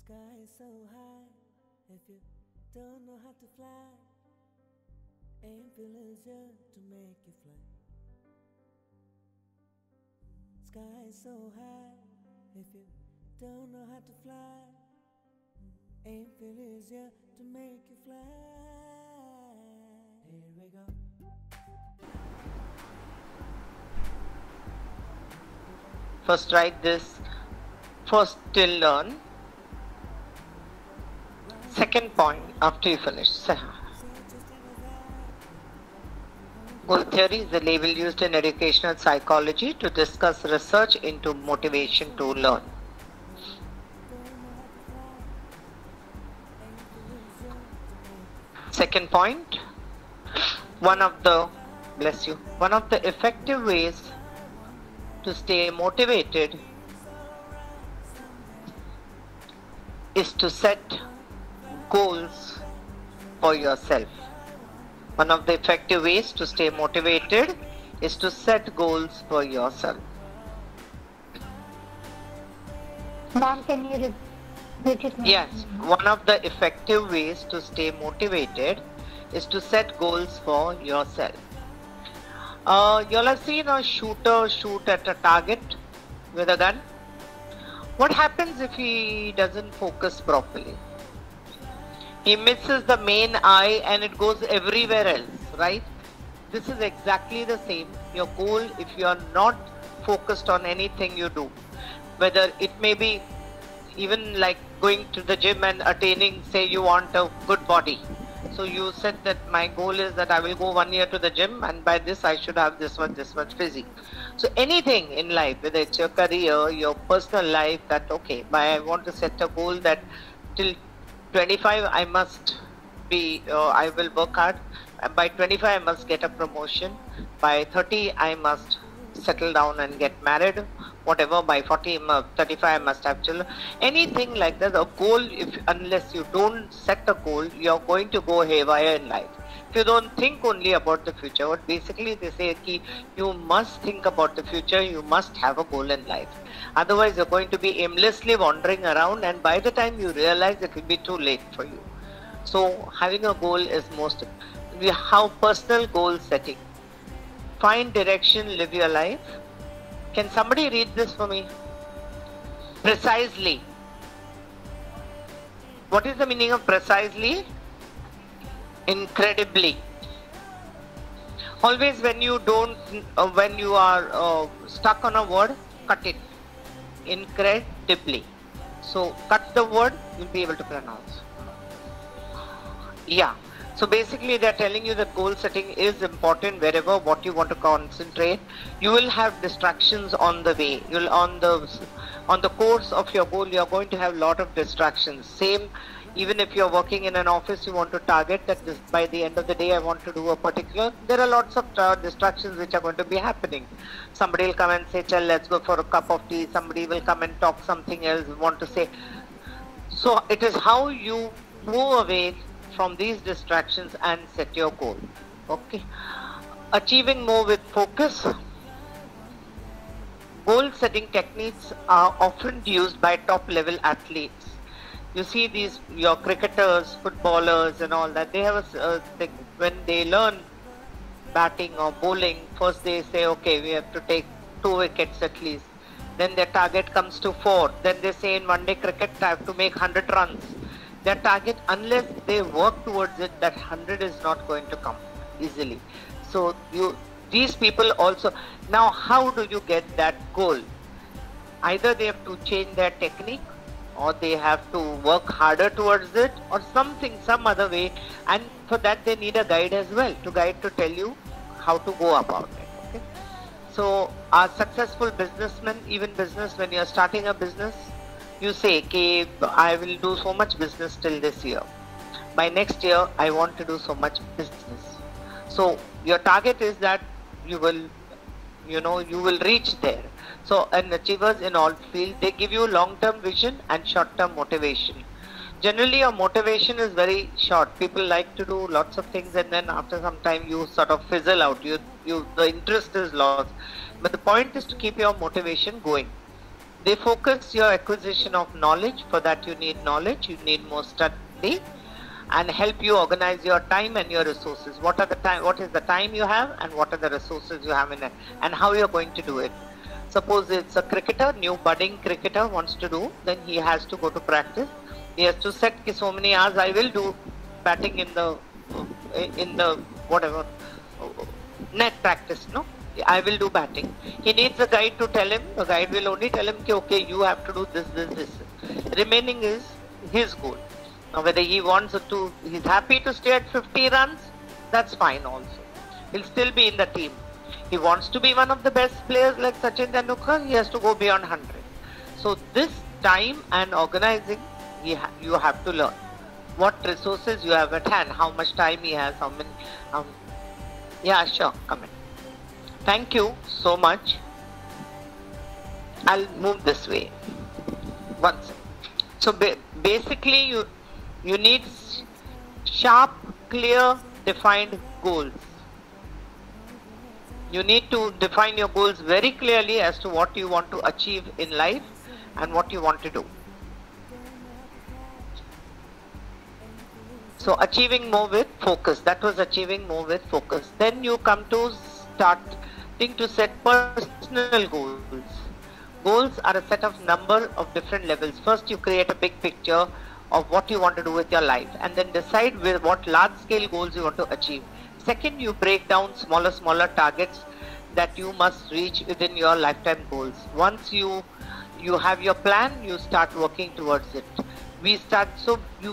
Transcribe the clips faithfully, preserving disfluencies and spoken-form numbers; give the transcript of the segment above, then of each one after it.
sky is so high, if you don't know how to fly, Ainfield is here to make you fly. Sky is so high, if you don't know how to fly, Ainfield is here to make you fly. Here we go. First write this, first till learn. Second point after you finish. Goal theory is the label used in educational psychology to discuss research into motivation to learn. Second point, one of the, bless you, one of the effective ways to stay motivated is to set goals for yourself. One of the effective ways to stay motivated is to set goals for yourself. Ma'am, can you repeat it? Yes, one of the effective ways to stay motivated is to set goals for yourself. Uh, you'll have seen a shooter shoot at a target with a gun. What happens if he doesn't focus properly? He misses the main eye and it goes everywhere else, right? This is exactly the same. Your goal, if you are not focused on anything you do, whether it may be even like going to the gym and attaining, say you want a good body. So you said that my goal is that I will go one year to the gym and by this I should have this much, this much physique. So anything in life, whether it's your career, your personal life, that okay, I want to set a goal that till twenty-five I must be, uh, I will work hard. By twenty-five I must get a promotion. By thirty I must settle down and get married. Whatever, by forty, thirty-five I must have children. Anything like that, a goal, if unless you don't set a goal, you're going to go haywire in life. If you don't think only about the future, what basically they say ki you must think about the future, you must have a goal in life. Otherwise you're going to be aimlessly wandering around and by the time you realize it will be too late for you. So having a goal is most, we have personal goal setting. Find direction, live your life. Can somebody read this for me? Precisely. What is the meaning of precisely? Incredibly. Always when you don't, uh, when you are uh, stuck on a word, cut it. Incredibly. So cut the word, you'll be able to pronounce. Yeah. So basically they are telling you that goal setting is important wherever what you want to concentrate. You will have distractions on the way. You'll on the on the course of your goal, you are going to have a lot of distractions. Same, even if you're working in an office, you want to target that this, by the end of the day I want to do a particular. There are lots of uh, distractions which are going to be happening. Somebody will come and say, "Chal, let's go for a cup of tea." Somebody will come and talk something else, want to say. So it is how you move away from these distractions and set your goal. Okay. Achieving more with focus. Goal setting techniques are often used by top level athletes. You see these, your cricketers, footballers and all that, they have a, uh, they, when they learn batting or bowling, first they say, okay, we have to take two wickets at least. Then their target comes to four. Then they say in one day cricket I have to make one hundred runs. Their target, unless they work towards it, that one hundred is not going to come easily. So you, these people also, now how do you get that goal? Either they have to change their technique or they have to work harder towards it or something, some other way, and for that they need a guide as well, to guide to tell you how to go about it. Okay? So our successful businessmen, even business, when you are starting a business, you say, okay, I will do so much business till this year. By next year, I want to do so much business. So your target is that you will, you know, you will reach there. So and achievers in all fields, they give you long-term vision and short-term motivation. Generally, your motivation is very short. People like to do lots of things and then after some time you sort of fizzle out. You, you, the interest is lost. But the point is to keep your motivation going. They focus your acquisition of knowledge. For that you need knowledge, you need more study, and help you organize your time and your resources. What are the time? What is the time you have, and what are the resources you have in it, and how you are going to do it. Suppose it's a cricketer, new budding cricketer wants to do, then he has to go to practice. He has to set so many hours I will do batting in the in the whatever net practice, no? I will do batting. He needs a guide to tell him. The guide will only tell him, okay, you have to do this, this, this. Remaining is his goal. Now whether he wants to, he's happy to stay at fifty runs, that's fine also. He'll still be in the team. He wants to be one of the best players like Sachin Tendulkar, he has to go beyond one hundred. So this time and organizing, he ha you have to learn. What resources you have at hand, how much time he has, how many, um, yeah, sure, come in. Thank you so much. I'll move this way. One second. So ba basically you, you need sharp, clear, defined goals. You need to define your goals very clearly as to what you want to achieve in life and what you want to do. So achieving more with focus. That was achieving more with focus. Then you come to starting to set personal goals. Goals are a set of number of different levels. First you create a big picture of what you want to do with your life, and then decide with what large scale goals you want to achieve. Second, you break down smaller, smaller targets that you must reach within your lifetime goals. Once you you have your plan, you start working towards it. We start, so you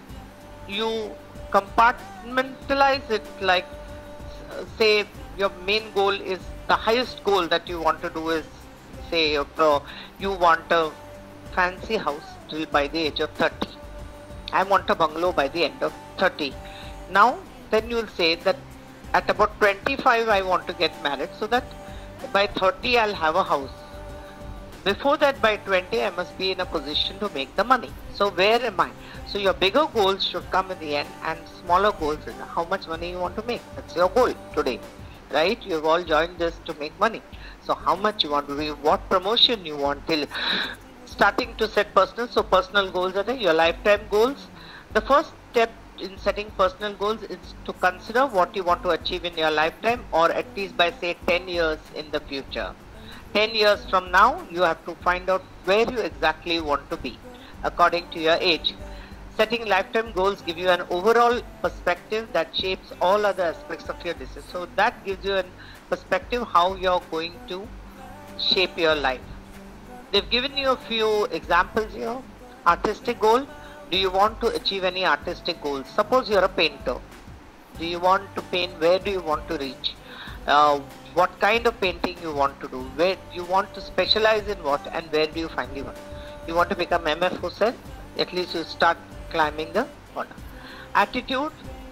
you compartmentalize it, like uh, say your main goal is the highest goal that you want to do is, say uh, you want a fancy house till by the age of thirty. I want a bungalow by the end of thirty. Now then you will say that at about twenty-five I want to get married, so that by thirty I'll have a house. Before that, by twenty I must be in a position to make the money. So where am I? So your bigger goals should come in the end, and smaller goals is how much money you want to make. That's your goal today, right? You've all joined this to make money. So how much you want to do, what promotion you want, till starting to set personal. So personal goals are there, your lifetime goals. The first step in setting personal goals is to consider what you want to achieve in your lifetime, or at least by say ten years in the future. ten years from now, you have to find out where you exactly want to be according to your age. Setting lifetime goals give you an overall perspective that shapes all other aspects of your decision. So that gives you a perspective how you're going to shape your life. They've given you a few examples here. Artistic goal. Do you want to achieve any artistic goals? Suppose you're a painter. Do you want to paint? Where do you want to reach? Uh, what kind of painting you want to do? Where you want to specialize in what, and where do you finally want? You want to become M F Hussain? At least you start climbing the corner. Attitude.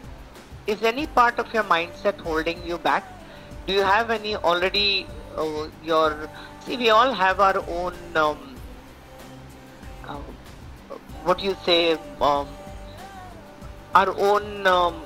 Is any part of your mindset holding you back? Do you have any already uh, your, see, we all have our own um, uh, what do you say, um, our own um,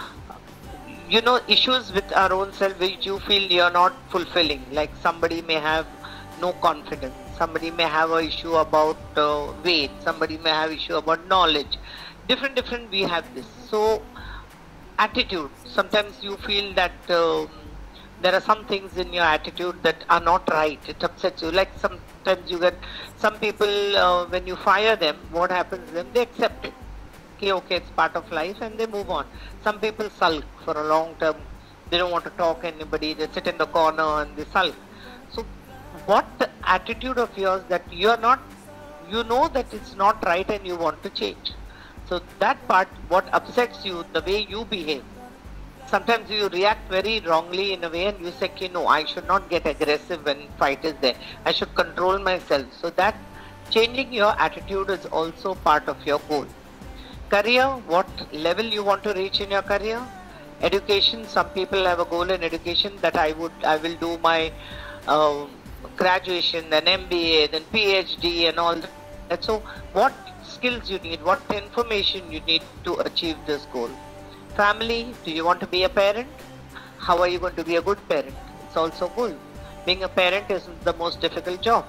you know, issues with our own self which you feel you're not fulfilling. Like somebody may have no confidence, somebody may have an issue about uh, weight, somebody may have issue about knowledge. Different, different we have this. So attitude, sometimes you feel that uh, there are some things in your attitude that are not right. It upsets you. Like sometimes you get, some people uh, when you fire them, what happens to them? They accept it. Okay, okay, it's part of life, and they move on. Some people sulk for a long term. They don't want to talk to anybody. They sit in the corner and they sulk. So what attitude of yours that you are not, you know that it's not right and you want to change. So that part, what upsets you, the way you behave. Sometimes you react very wrongly in a way, and you say, okay, no, I should not get aggressive when fight is there. I should control myself. So that changing your attitude is also part of your goal. Career, what level you want to reach in your career. Education, some people have a goal in education that I would, I will do my uh, graduation, then M B A, then P H D and all that. So what skills you need, what information you need to achieve this goal. Family, do you want to be a parent? How are you going to be a good parent? It's also a goal. Being a parent is the most difficult job.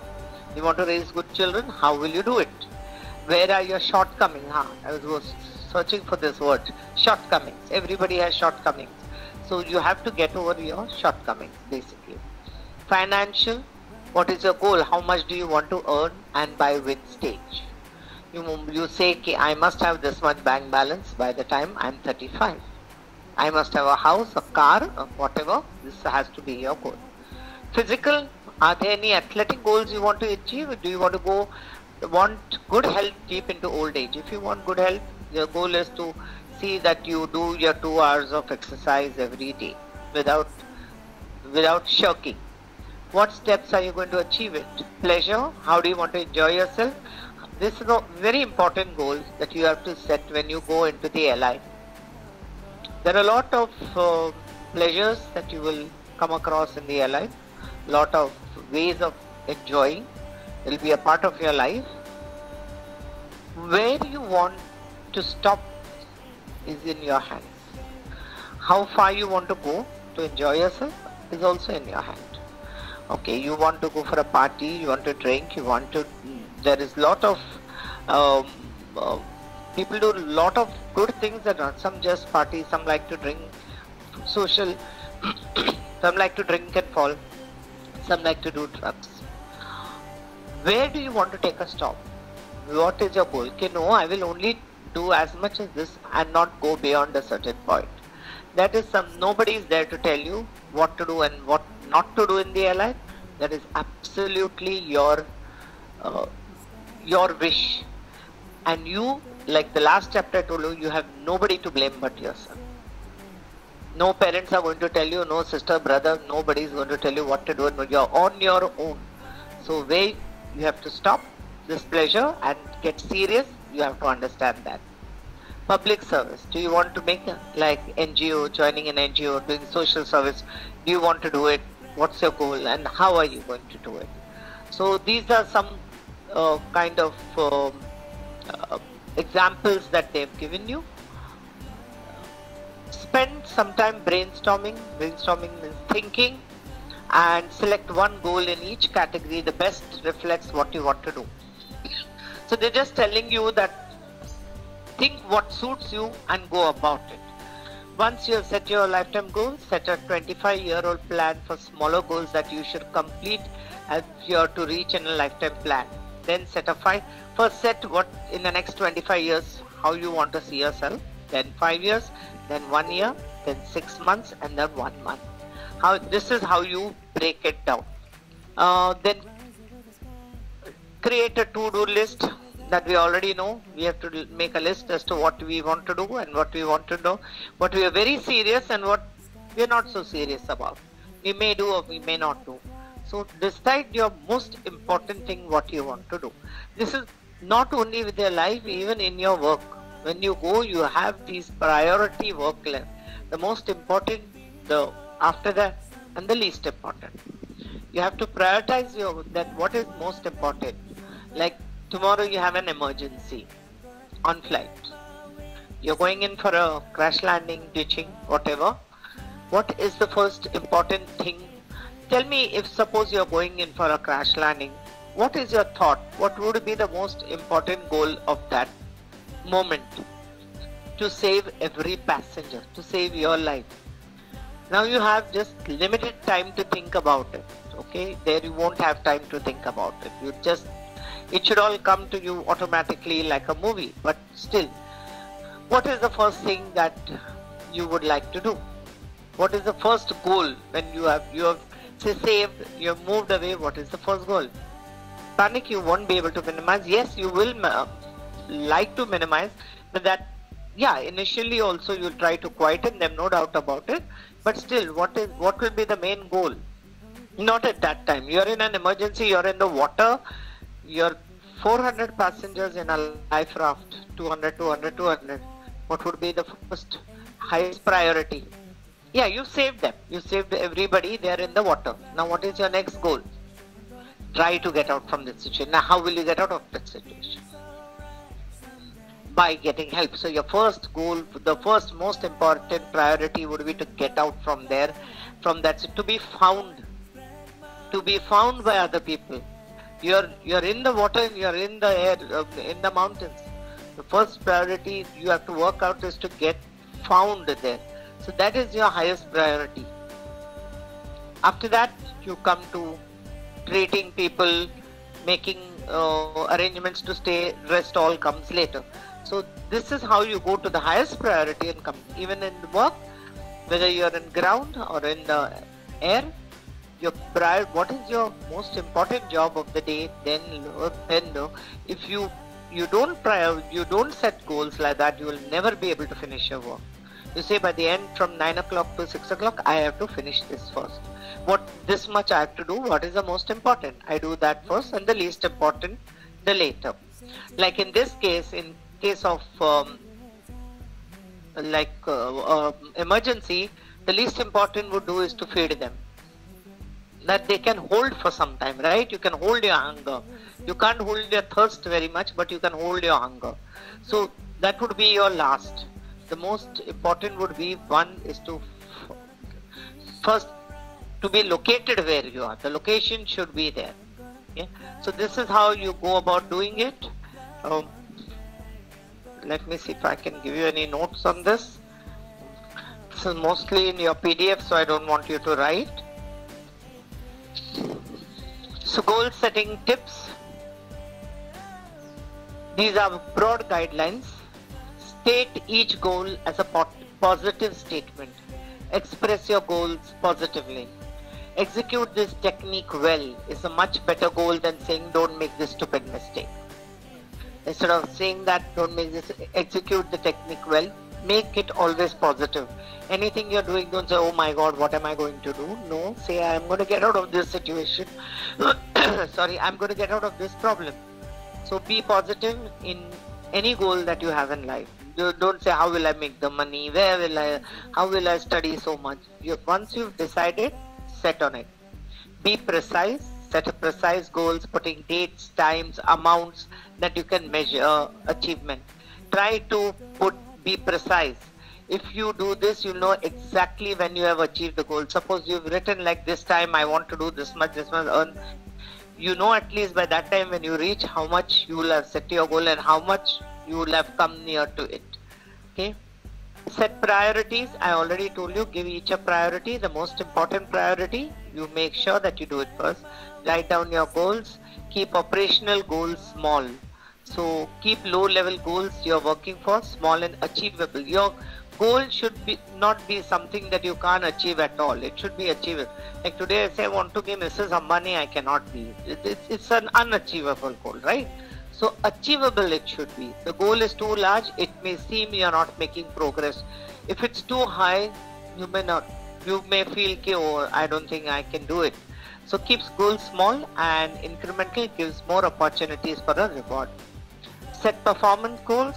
You want to raise good children? How will you do it? Where are your shortcomings? Huh? I was searching for this word. Shortcomings. Everybody has shortcomings. So you have to get over your shortcomings, basically. Financial. What is your goal? How much do you want to earn and by which stage? You, you say, okay, I must have this much bank balance by the time I'm thirty-five. I must have a house, a car, or whatever. This has to be your goal. Physical. Are there any athletic goals you want to achieve? Or do you want to go, want good health deep into old age? If you want good health, your goal is to see that you do your two hours of exercise every day without, without shirking. What steps are you going to achieve it? Pleasure. How do you want to enjoy yourself? This is a very important goal that you have to set when you go into the L I. There are a lot of uh, pleasures that you will come across in the L I. Lot of ways of enjoying. It will be a part of your life. Where you want to stop is in your hands. How far you want to go to enjoy yourself is also in your hand. Okay, you want to go for a party, you want to drink, you want to, there is lot of, um, uh, people do a lot of good things that are, some just party, some like to drink, social, some like to drink and fall, some like to do drugs. Where do you want to take a stop? What is your goal? Okay, no, I will only do as much as this and not go beyond a certain point. That is some, nobody is there to tell you what to do and what not to do in the L I. That is absolutely your uh, your wish. And you, like the last chapter I told you, you have nobody to blame but yourself. No parents are going to tell you, no sister, brother, nobody is going to tell you what to do. You are on your own. So where you have to stop this pleasure and get serious, you have to understand that. Public service. Do you want to make a, like N G O, joining an N G O, doing social service? Do you want to do it? What's your goal and how are you going to do it? So these are some uh, kind of uh, uh, examples that they've given you. Spend some time brainstorming. Brainstorming means thinking, and select one goal in each category. The best reflects what you want to do. So they're just telling you that think what suits you and go about it. Once you have set your lifetime goals, set a twenty-five year old plan for smaller goals that you should complete as you're to reach in a lifetime plan. Then set a five, first set what in the next twenty-five years, how you want to see yourself, then five years, then one year, then six months, and then one month. How this is how you break it down. Uh, then create a to-do list that we already know. We have to make a list as to what we want to do and what we want to do, what we are very serious and what we are not so serious about. We may do or we may not do. So decide your most important thing, what you want to do. This is not only with your life, even in your work. When you go, you have these priority work left. The most important, the after that, and the least important. You have to prioritize your that what is most important. Like tomorrow you have an emergency on flight. You're going in for a crash landing, ditching, whatever. What is the first important thing? Tell me, if suppose you're going in for a crash landing, what is your thought? What would be the most important goal of that moment? To save every passenger, to save your life. Now you have just limited time to think about it. Okay, there you won't have time to think about it. You just It should all come to you automatically like a movie. But still, what is the first thing that you would like to do? What is the first goal when you have you have say, saved, you have moved away? What is the first goal? Panic you won't be able to minimize. Yes, you will uh, like to minimize, but that yeah, initially also you'll try to quieten them, no doubt about it. But still, what is what will be the main goal? Not at that time. You're in an emergency. You're in the water. You're four hundred passengers in a life raft, two hundred, two hundred, two hundred. What would be the first highest priority? Yeah, you saved them. You saved everybody. They're in the water. Now what is your next goal? Try to get out from this situation. Now how will you get out of that situation? By getting help. So your first goal, the first most important priority would be to get out from there, from that, to be found, to be found by other people. You're, you're in the water, you're in the air, uh, in the mountains. The first priority you have to work out is to get found there. So that is your highest priority. After that, you come to treating people, making uh, arrangements to stay, rest all comes later. So this is how you go to the highest priority and come. Even in the work, whether you are in ground or in the air, your prior, what is your most important job of the day? Then, then if you you don't prior, you don't set goals like that, you will never be able to finish your work. You say by the end from nine o'clock to six o'clock, I have to finish this first. What this much I have to do, what is the most important? I do that first, and the least important, the later. Like in this case, in case of um, like uh, uh, emergency, the least important would do is to feed them. That they can hold for some time, right? You can hold your hunger. You can't hold your thirst very much, but you can hold your hunger. So that would be your last. The most important would be, one is to first to be located where you are. The location should be there. Okay? So this is how you go about doing it. Um, let me see if I can give you any notes on this. This is mostly in your P D F, so I don't want you to write. So goal setting tips. These are broad guidelines. State each goal as a positive statement. Express your goals positively. Execute this technique well is a much better goal than saying don't make this stupid mistake. Instead of saying that don't make this, execute the technique well. Make it always positive. Anything you're doing, don't say, oh my God, what am I going to do? No, say I'm going to get out of this situation. Sorry, I'm going to get out of this problem. So be positive in any goal that you have in life. Don't say, how will I make the money? Where will I, how will I study so much? You, once you've decided, set on it. Be precise, set a precise goals, putting dates, times, amounts that you can measure achievement. Try to put, be precise. If you do this, you'll know exactly when you have achieved the goal. Suppose you've written like this time, I want to do this much, this much, earn. You know at least by that time when you reach how much you will have set your goal and how much you will have come near to it. Okay. Set priorities. I already told you, give each a priority. The most important priority, you make sure that you do it first. Write down your goals. Keep operational goals small. So keep low level goals you're working for small and achievable. Your goal should be not be something that you can't achieve at all. It should be achievable. Like today I say I want to give Missus Ambani, I cannot be. It's, it's an unachievable goal, right? So achievable it should be. The goal is too large, it may seem you are not making progress. If it's too high, you may not. You may feel, oh, I don't think I can do it. So keeps goals small and incremental, gives more opportunities for a reward. Set performance goals,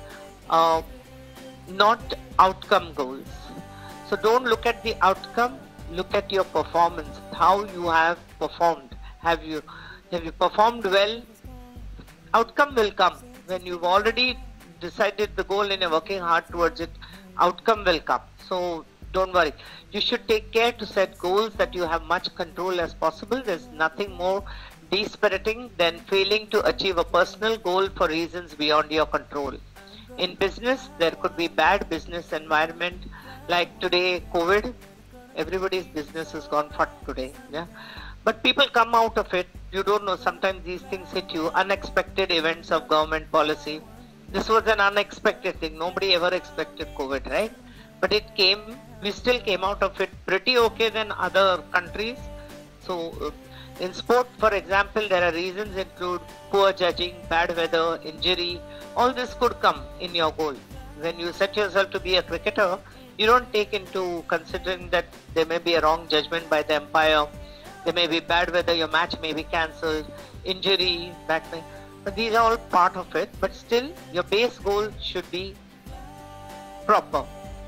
uh, not outcome goals. So don't look at the outcome, look at your performance, how you have performed. Have you, have you performed well? Outcome will come. When you've already decided the goal and you're working hard towards it, outcome will come. So don't worry. You should take care to set goals that you have much control as possible. There's nothing more dispiriting than failing to achieve a personal goal for reasons beyond your control. In business, there could be bad business environment like today, COVID. Everybody's business has gone fucked today. Yeah, but people come out of it. You don't know. Sometimes these things hit you. Unexpected events of government policy. This was an unexpected thing. Nobody ever expected COVID, right? But it came. We still came out of it pretty okay than other countries. So. Uh, In sport, for example, there are reasons include poor judging, bad weather, injury. All this could come in your goal. When you set yourself to be a cricketer, you don't take into considering that there may be a wrong judgment by the umpire. There may be bad weather, your match may be cancelled, injury, that may. But these are all part of it. But still, your base goal should be proper.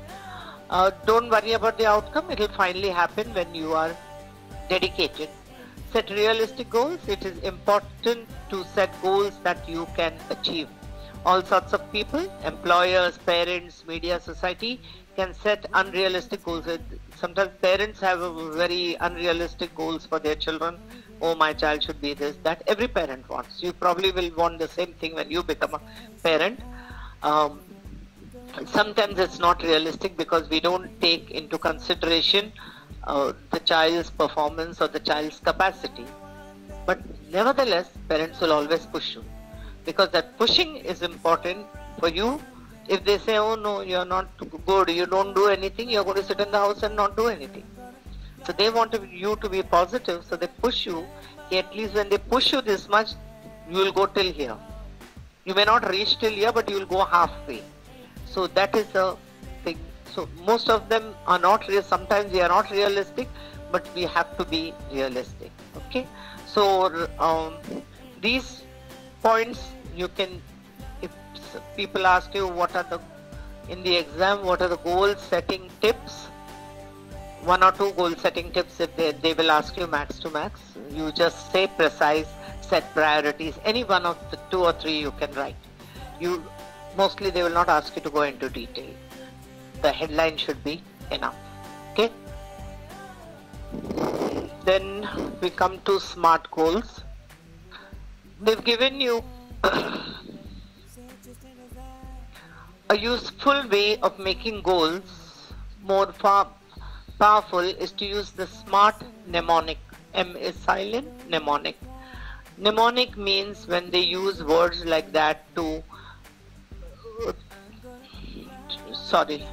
Uh, don't worry about the outcome. It will finally happen when you are dedicated. Set realistic goals. It is important to set goals that you can achieve. All sorts of people, employers, parents, media, society can set unrealistic goals. Sometimes parents have very unrealistic goals for their children. oh, my child should be this, that. Every parent wants. You probably will want the same thing when you become a parent. Um, sometimes it's not realistic because we don't take into consideration uh, the child's performance or the child's capacity. But nevertheless, parents will always push you, because that pushing is important for you. If they say, oh no, you're not good, you don't do anything, you're going to sit in the house and not do anything. So they want you to be positive, so they push you. At least when they push you this much, you will go till here. You may not reach till here, but you will go halfway. So that is the thing. So most of them are not real. Sometimes we are not realistic, but we have to be realistic. Okay. So um, these points you can, if people ask you what are the, in the exam, what are the goal setting tips, one or two goal setting tips, if they, they will ask you max to max, you just say precise, set priorities, any one of the two or three you can write. You mostly they will not ask you to go into detail. The headline should be enough. Okay. Then we come to SMART goals. They've given you a useful way of making goals more far powerful is to use the SMART mnemonic. M is silent, mnemonic. Mnemonic means when they use words like that to, sorry,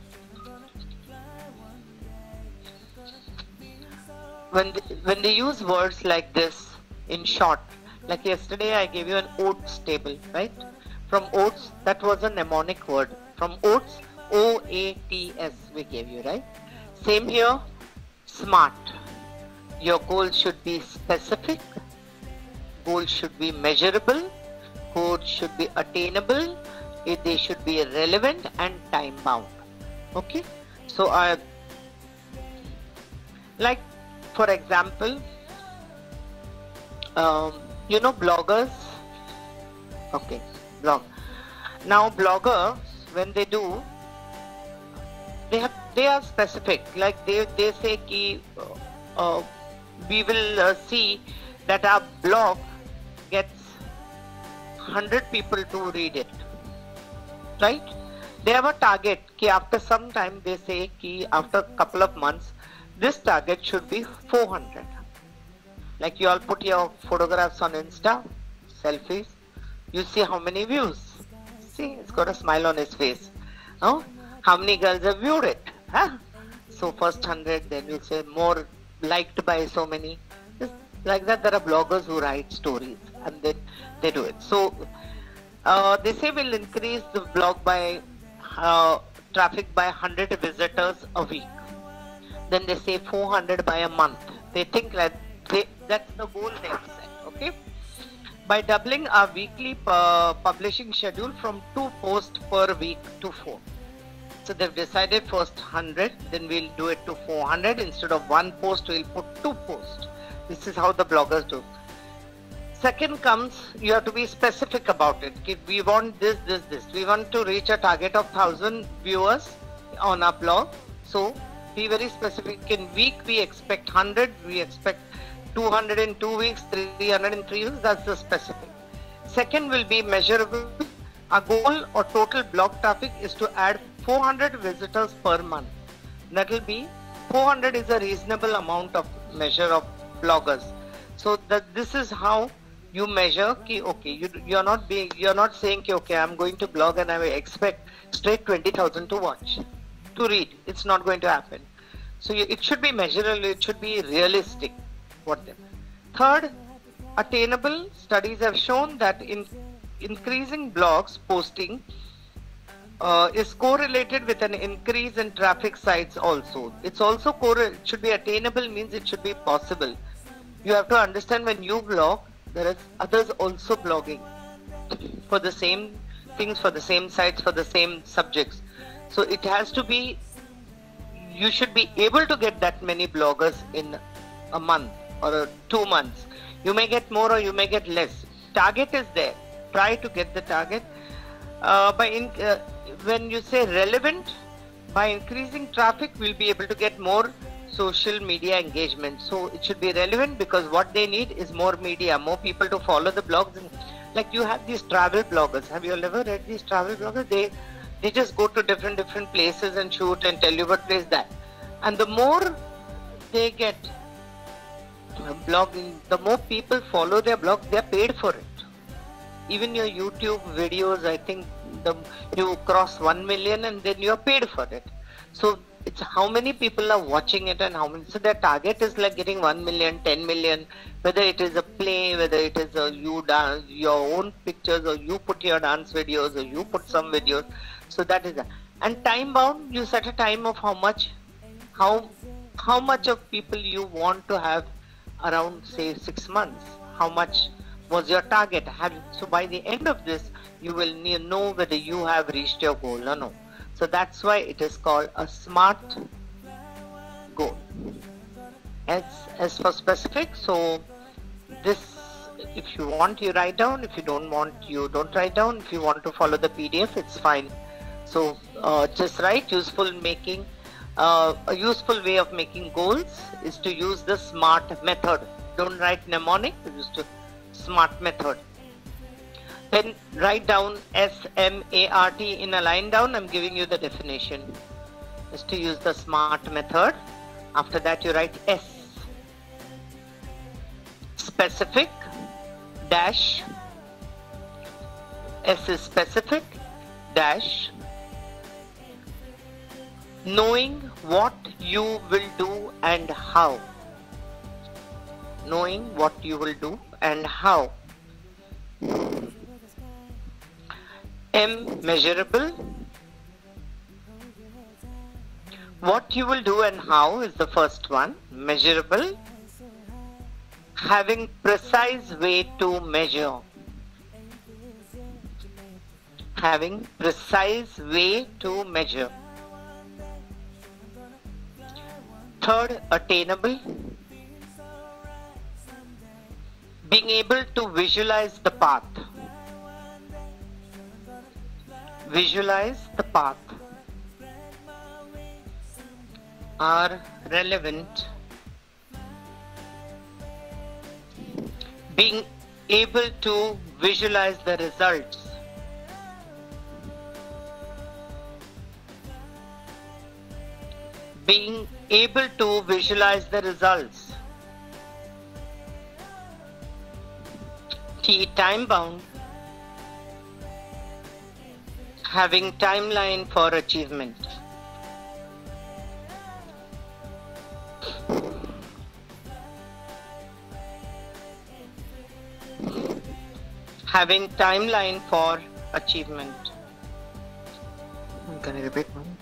when they, when they use words like this in short, like yesterday I gave you an oats table, right? From oats, that was a mnemonic word. From oats, O A T S we gave you, right? Same here, SMART. Your goals should be specific, goals should be measurable, goals should be attainable, they should be relevant and time bound. Okay? So I, like for example, um, you know bloggers, okay, blog. Now bloggers, when they do, they have, they are specific, like they, they say ki, uh, we will uh, see that our blog gets one hundred people to read it, right? They have a target ki after some time, they say ki after a couple of months this target should be four hundred. Like you all put your photographs on Insta, selfies, you see how many views. See, it's got a smile on his face. Oh, how many girls have viewed it? Huh? So first one hundred, then you say more liked by so many. Just like that, there are bloggers who write stories and then they do it. So uh, they say we'll increase the blog by uh, traffic by one hundred visitors a week. Then they say four hundred by a month. They think like they, that's the goal they have set. Okay. By doubling our weekly uh, publishing schedule from two posts per week to four. So they've decided first one hundred, then we'll do it to four hundred. Instead of one post, we'll put two posts. This is how the bloggers do. Second comes, you have to be specific about it. We want this, this, this. We want to reach a target of one thousand viewers on our blog. So be very specific. In week, we expect one hundred. We expect two hundred in two weeks, three hundred in three weeks. That's the specific. Second will be measurable. Our goal or total blog traffic is to add four hundred visitors per month. That will be four hundred is a reasonable amount of measure of bloggers. So that this is how you measure. Ki, okay, you you are not being you are not saying ki, okay, I'm going to blog and I will expect straight twenty thousand to watch, to read. It's not going to happen. So you, it should be measurable. It should be realistic. What then? Third, attainable. Studies have shown that in increasing blogs posting uh, is correlated with an increase in traffic sites also. It's also correlated. It should be attainable means it should be possible. You have to understand when you blog, there is others also blogging for the same things, for the same sites, for the same subjects. So it has to be, you should be able to get that many bloggers in a month or a two months. You may get more or you may get less. Target is there. Try to get the target. Uh, by in, uh, when you say relevant, by increasing traffic, we'll be able to get more social media engagement. So it should be relevant because what they need is more media, more people to follow the blogs. And like you have these travel bloggers. Have you all ever read these travel bloggers? They they just go to different different places and shoot and tell you what place that. And the more they get blogging, the more people follow their blogs, they are paid for it. Even your YouTube videos, I think the you cross one million and then you are paid for it. So it's how many people are watching it and how many. So their target is like getting one million, ten million, whether it is a play, whether it is a you dance, your own pictures, or you put your dance videos, or you put some videos. So that is that. And time bound, you set a time of how much, how, how much of people you want to have around, say, six months. How much was your target? Have, so by the end of this, you will know whether you have reached your goal or no. So that's why it is called a SMART goal. S, S for specific. So this, if you want, you write down. If you don't want, you don't write down. If you want to follow the P D F, it's fine. So uh, just write useful making. Uh, a useful way of making goals is to use the SMART method. Don't write mnemonic, use the SMART method. Then write down S M A R T in a line down. I'm giving you the definition. Is to use the SMART method. After that you write S. Specific dash. S is specific dash. Knowing what you will do and how. Knowing what you will do and how. M, measurable. What you will do and how is the first one. Measurable. Having precise way to measure. Having precise way to measure. Third, attainable. Being able to visualize the path. Visualize the path. Are relevant. Being able to visualize the results. Being able to visualize the results. T, time bound. Having timeline for achievement. Having timeline for achievement. Can I repeat one?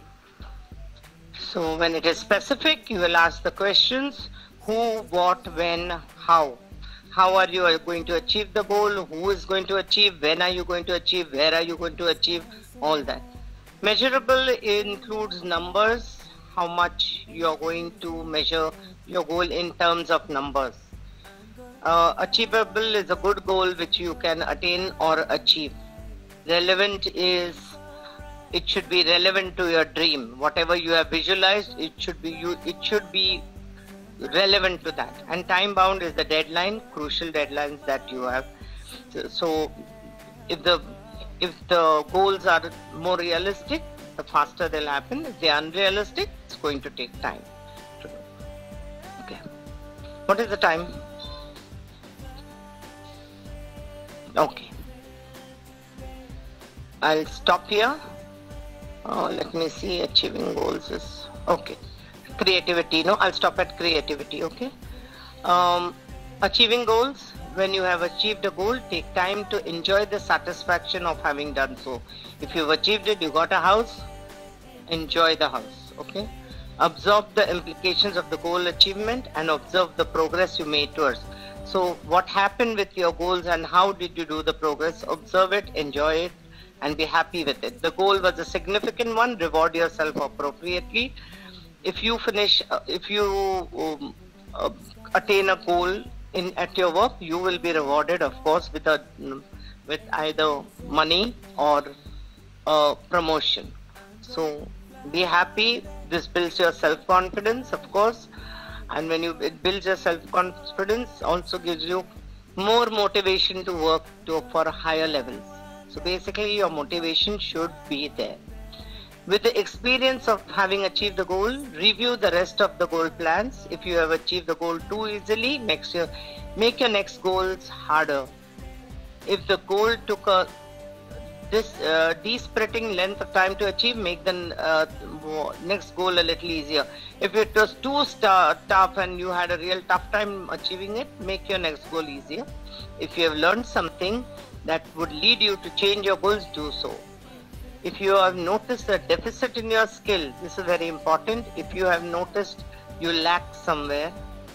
So when it is specific, you will ask the questions who, what, when, how. How are you going to achieve the goal? Who is going to achieve? When are you going to achieve? Where are you going to achieve? All that. Measurable includes numbers. How much you are going to measure your goal in terms of numbers. Uh, achievable is a good goal which you can attain or achieve. Relevant is, it should be relevant to your dream. Whatever you have visualized, it should be you. It should be relevant to that. And time bound is the deadline, crucial deadlines that you have. So, so if the if the goals are more realistic, the faster they'll happen. If they are unrealistic, it's going to take time. Okay. What is the time? Okay. I'll stop here. Oh, let me see. Achieving goals is okay. Creativity. No, I'll stop at creativity. Okay. Um, achieving goals. When you have achieved a goal, take time to enjoy the satisfaction of having done so. If you've achieved it, you got a house, enjoy the house. Okay. Absorb the implications of the goal achievement and observe the progress you made towards. So what happened with your goals and how did you do the progress? Observe it, enjoy it, and be happy with it. The goal was a significant one. Reward yourself appropriately. If you finish, uh, if you um, uh, attain a goal in at your work, you will be rewarded, of course, with a with either money or uh, promotion. So be happy This builds your self-confidence, of course, and when you it builds your self-confidence, also gives you more motivation to work to for higher levels. So basically, your motivation should be there. With the experience of having achieved the goal, review the rest of the goal plans. If you have achieved the goal too easily, next year, make your next goals harder. If the goal took a this uh, de-spreading length of time to achieve, make the uh, next goal a little easier. If it was too star- tough and you had a real tough time achieving it, make your next goal easier. If you have learned something that would lead you to change your goals, do so. If you have noticed a deficit in your skill, this is very important. If you have noticed you lack somewhere,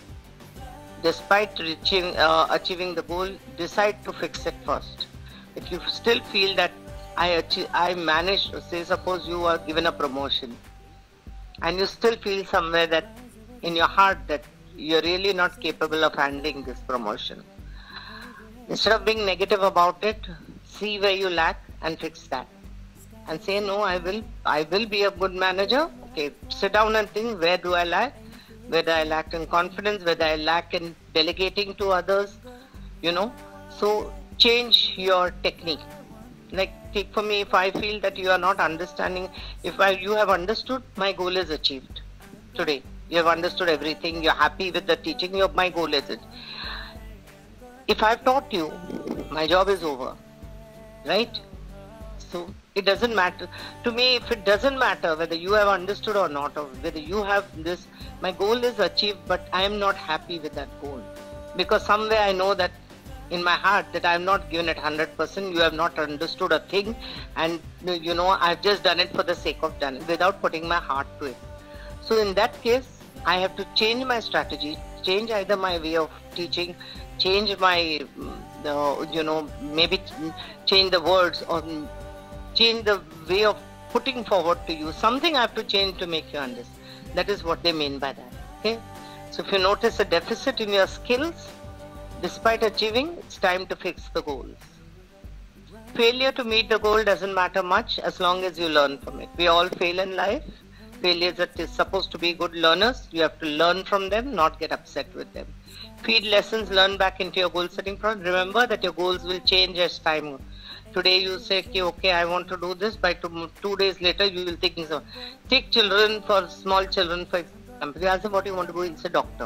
despite reaching, uh, achieving the goal, decide to fix it first. If you still feel that I achieve, I managed, say suppose you are given a promotion and you still feel somewhere that in your heart that you're really not capable of handling this promotion. Instead of being negative about it, see where you lack and fix that. And say, no, I will, I will be a good manager. Okay, sit down and think, where do I lack? Whether I lack in confidence, whether I lack in delegating to others, you know. So change your technique. Like, take for me, if I feel that you are not understanding, if I, you have understood, my goal is achieved today. You have understood everything, you're happy with the teaching, your, my goal is it. If I've taught you, my job is over, right? So it doesn't matter. To me, if it doesn't matter whether you have understood or not, or whether you have this, my goal is achieved, but I am not happy with that goal. Because somewhere I know that in my heart that I have not given it one hundred percent, you have not understood a thing, and you know, I've just done it for the sake of done it without putting my heart to it. So in that case, I have to change my strategy, change either my way of teaching, change my, uh, you know, maybe change the words or change the way of putting forward to you. Something I have to change to make you understand. That is what they mean by that. Okay. So if you notice a deficit in your skills, despite achieving, it's time to fix the goals. Failure to meet the goal doesn't matter much as long as you learn from it. We all fail in life. Failures are supposed to be good learners. You have to learn from them, not get upset with them. Feed lessons learned back into your goal setting process. Remember that your goals will change as time. Today you say, okay, I want to do this. By two, two days later, you will think so. Take children, for small children, for example. You ask them what you want to do, he'll say doctor.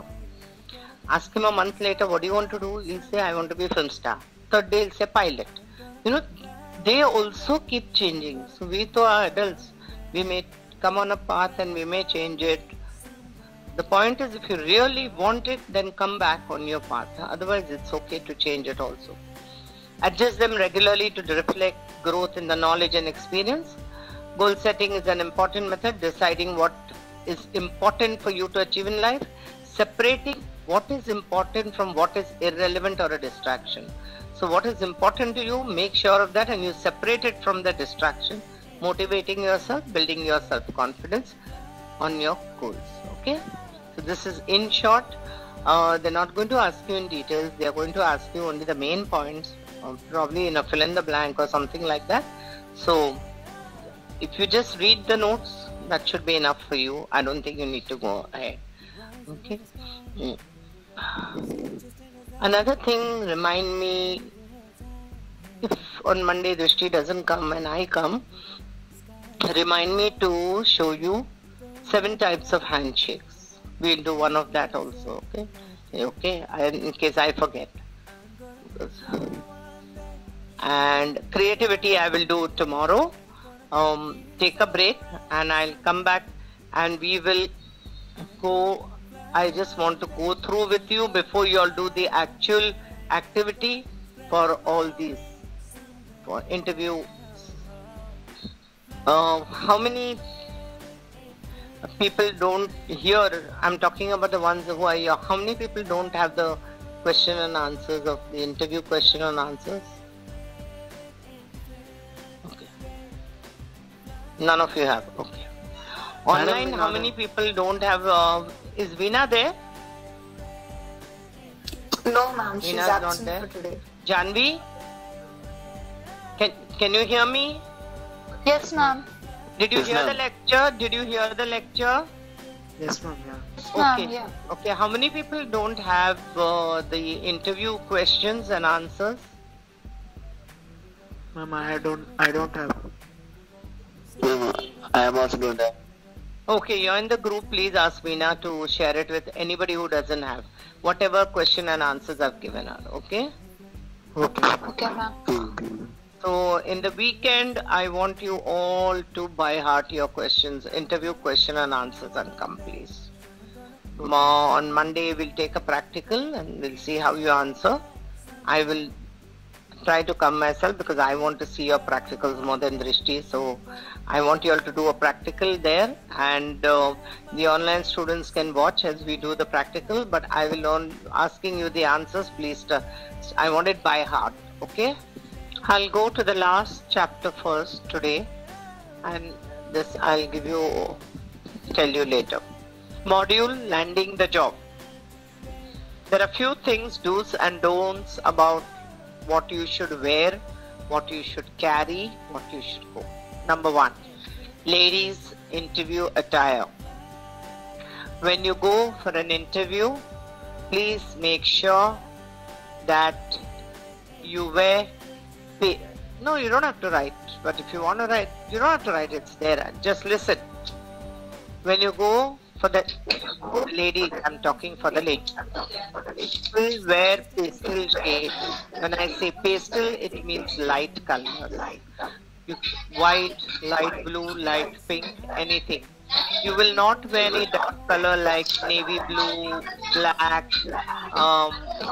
Ask him a month later, what do you want to do? He'll say, I want to be a film star. Third day, he'll say pilot. You know, they also keep changing. So we too are adults. We may come on a path and we may change it. The point is, if you really want it, then come back on your path. Otherwise, it's okay to change it also. Adjust them regularly to reflect growth in the knowledge and experience. Goal setting is an important method, deciding what is important for you to achieve in life, separating what is important from what is irrelevant or a distraction. So what is important to you, make sure of that and you separate it from the distraction, motivating yourself, building your self-confidence on your goals. Okay? So this is in short. Uh, they're not going to ask you in details. They're going to ask you only the main points, uh, probably in a fill in the blank or something like that. So if you just read the notes, that should be enough for you. I don't think you need to go ahead. Okay. Mm. Another thing, remind me, if on Monday Drishti doesn't come and I come, remind me to show you seven types of handshakes. We'll do one of that also, okay? Okay, in case I forget. And creativity I will do tomorrow. Um, take a break and I'll come back and we will go. I just want to go through with you before you all do the actual activity for all these, for interview. Uh, how many people don't hear? I'm talking about the ones who are here. How many people don't have the question and answers of the interview question and answers? Okay. None of you have. Okay. Online, how many people don't have? Uh, is Veena there? No, ma'am. She's Veena's not absent there. for today. Janvi, can can you hear me? Yes, ma'am. Did you Yes, hear the ma'am. lecture? Did you hear the lecture? Yes, ma'am. Yeah. Ma'am, Okay. yeah. Okay. How many people don't have uh, the interview questions and answers? Ma'am, I don't. I don't have. Ma'am, I am also doing that. Okay, you're in the group. Please ask Veena to share it with anybody who doesn't have whatever question and answers I've given her. Okay. Okay. Okay, ma'am. Hmm. So in the weekend, I want you all to by heart your questions, interview question and answers, and come please. Ma- on Monday, we'll take a practical and we'll see how you answer. I will try to come myself because I want to see your practicals more than Drishti. So I want you all to do a practical there, and uh, the online students can watch as we do the practical. But I will on asking you the answers. Please, to, I want it by heart. Okay. I'll go to the last chapter first today, and this I'll give you, tell you later. Module landing the job. There are few things, do's and don'ts about what you should wear, what you should carry, what you should go. Number one, ladies interview attire. When you go for an interview, please make sure that you wear No, you don't have to write. But if you want to write, you don't have to write. It's there. Just listen. When you go for the ladies, I'm talking for the ladies. People wear pastel shades. When I say pastel, it means light colors. You, white, light blue, light pink, anything. You will not wear any dark color like navy blue, black, um,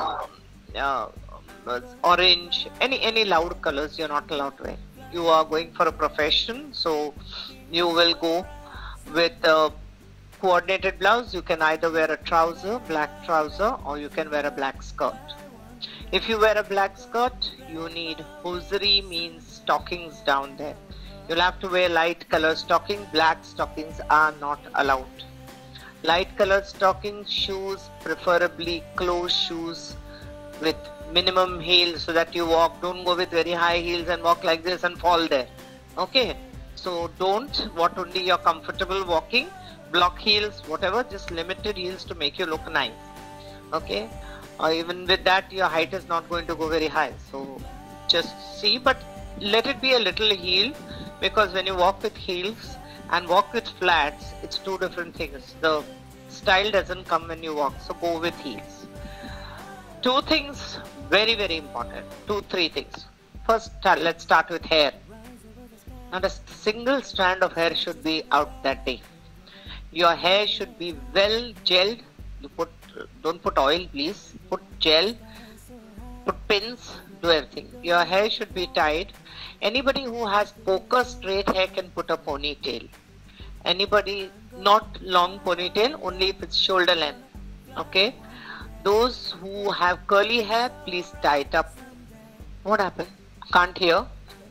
uh, orange, any any loud colors you're not allowed to wear. You are going for a profession, so you will go with a coordinated blouse. You can either wear a trouser, black trouser, or you can wear a black skirt. If you wear a black skirt, you need hosiery, means stockings down there. You'll have to wear light color stockings. Black stockings are not allowed. Light colored stockings, shoes, preferably closed shoes with minimum heels so that you walk. Don't go with very high heels and walk like this and fall there. Okay, so don't. What only you're comfortable walking. Block heels, whatever, just limited heels to make you look nice. Okay, or even with that your height is not going to go very high, so just see, but let it be a little heel, because when you walk with heels and walk with flats, it's two different things. The style doesn't come when you walk, so go with heels. Two things very very important. Two three things. First, let's start with hair. Not a single strand of hair should be out that day. Your hair should be well gelled. You put don't put oil, please. Put gel. Put pins. Do everything. Your hair should be tied. Anybody who has poker straight hair can put a ponytail. Anybody not long ponytail, only if it's shoulder length. Okay. Those who have curly hair, please tie it up. What happened? Can't hear.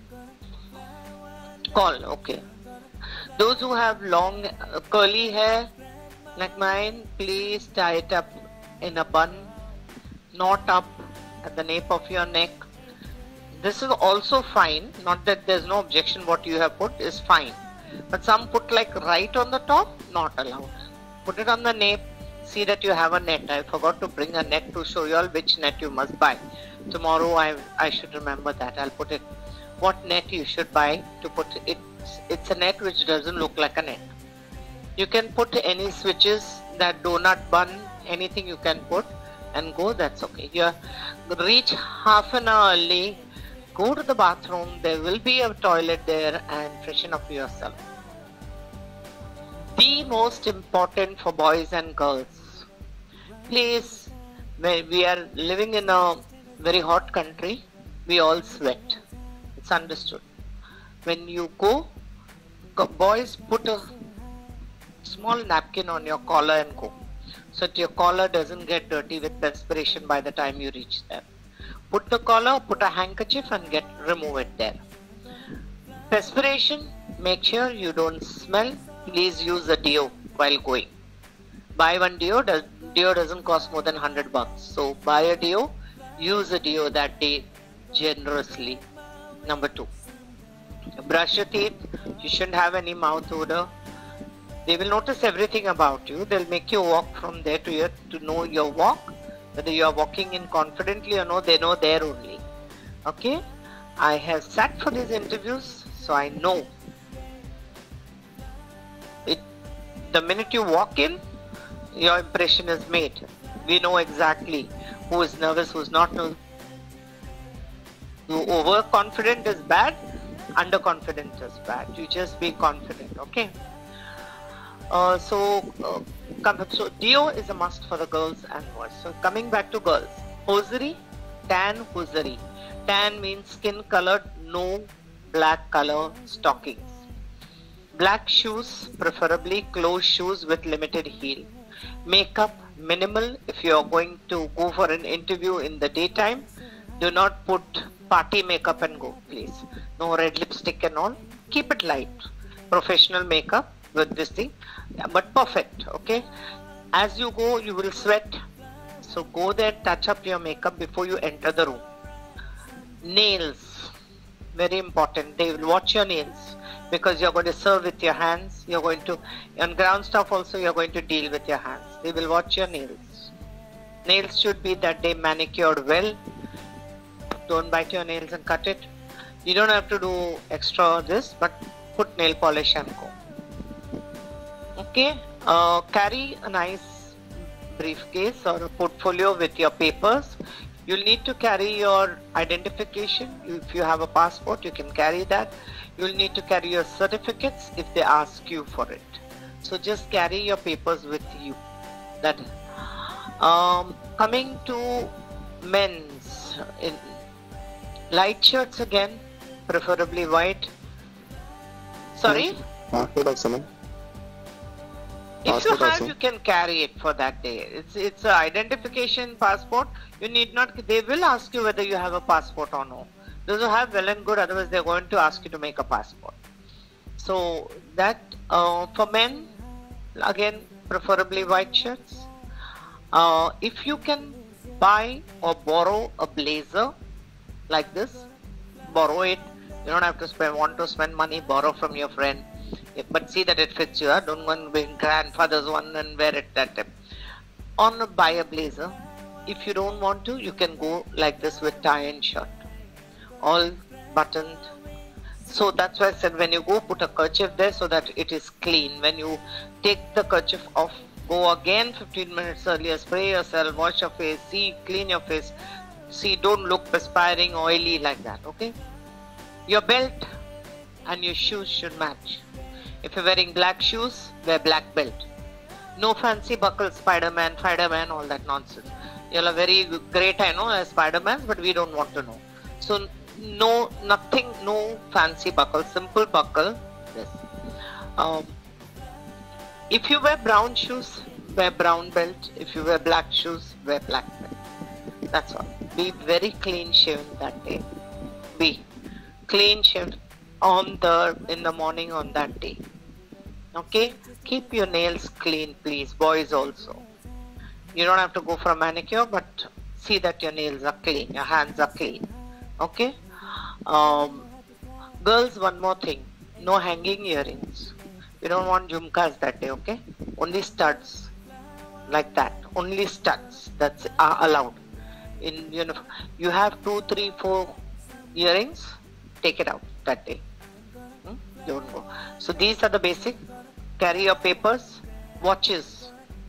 Call. Okay. Those who have long uh, curly hair like mine, please tie it up in a bun, not up at the nape of your neck. This is also fine. Not that there's no objection. What you have put is fine. But some put like right on the top, not allowed. Put it on the nape. See that you have a net. I forgot to bring a net to show you all which net you must buy. Tomorrow I I should remember that. I'll put it. What net you should buy to put it. It's a net which doesn't look like a net. You can put any switches, that donut bun, anything you can put and go, that's okay. You reach half an hour early, go to the bathroom, there will be a toilet there, and freshen up yourself. The most important for boys and girls, please, we are living in a very hot country, we all sweat. It's understood. When you go, boys, put a small napkin on your collar and go, so that your collar doesn't get dirty with perspiration by the time you reach there. Put the collar, put a handkerchief and get remove it there. Perspiration, make sure you don't smell. Please use a deo while going. Buy one deo. Does, deo doesn't cost more than one hundred bucks. So buy a deo, use a deo that day generously. Number two. Brush your teeth. You shouldn't have any mouth odor. They will notice everything about you. They'll make you walk from there to here to know your walk. Whether you are walking in confidently or no, they know there only. Okay? I have sat for these interviews, so I know. It, the minute you walk in, your impression is made. We know exactly who is nervous, who is not nervous. Who overconfident is bad, underconfident is bad. You just be confident, okay? Uh, so, uh, so deo is a must for the girls and boys. So coming back to girls, hosiery, tan hosiery. Tan means skin colored, no black color stockings. Black shoes, preferably closed shoes with limited heel. Makeup, minimal. If you are going to go for an interview in the daytime, do not put party makeup and go, please. No red lipstick and all. Keep it light. Professional makeup with this thing, yeah, but perfect, okay? As you go, you will sweat. So go there, touch up your makeup before you enter the room. Nails, very important. They will watch your nails because you're going to serve with your hands. You're going to, on ground stuff also, you're going to deal with your hands. They will watch your nails. Nails should be that day manicured well. Don't bite your nails and cut it. You don't have to do extra this, but put nail polish and go. Okay, uh, carry a nice briefcase or a portfolio with your papers. You'll need to carry your identification. If you have a passport, you can carry that. You'll need to carry your certificates if they ask you for it. So just carry your papers with you. That. Um, coming to men's, in light shirts again, preferably white. Sorry? Passport also, no? If you Passport have, also. you can carry it for that day. It's it's an identification passport. You need not. They will ask you whether you have a passport or no. Those who have, well and good. Otherwise, they're going to ask you to make a passport. So that uh, for men, again, preferably white shirts. Uh, if you can buy or borrow a blazer like this, borrow it. You don't have to spend. Want to spend money? Borrow from your friend. But see that it fits you. Huh? Don't go and bring grandfather's one and wear it that time. On buy a blazer. If you don't want to, you can go like this with tie and shirt. All buttoned. So that's why I said when you go, put a kerchief there so that it is clean. When you take the kerchief off, go again fifteen minutes earlier, spray yourself, wash your face, see, clean your face. See, don't look perspiring, oily like that, okay? Your belt and your shoes should match. If you're wearing black shoes, wear black belt. No fancy buckles, Spider-Man, Spider-Man, all that nonsense. You're a very great, I know, as Spider-Man, but we don't want to know. So, no, nothing, no fancy buckle, simple buckle. Yes. Um, if you wear brown shoes, wear brown belt. If you wear black shoes, wear black belt. That's all. Be very clean shaven that day. Be clean shaven on the in the morning on that day. Okay, keep your nails clean, please, boys also. You don't have to go for a manicure, but see that your nails are clean, your hands are clean. Okay. Um, girls, one more thing: no hanging earrings. We don't want jhumkas that day. Okay, only studs, like that. Only studs that's are allowed. In uniform, you have two, three, four earrings. Take it out that day. Hmm? Don't go. So these are the basic. Carry your papers, watches.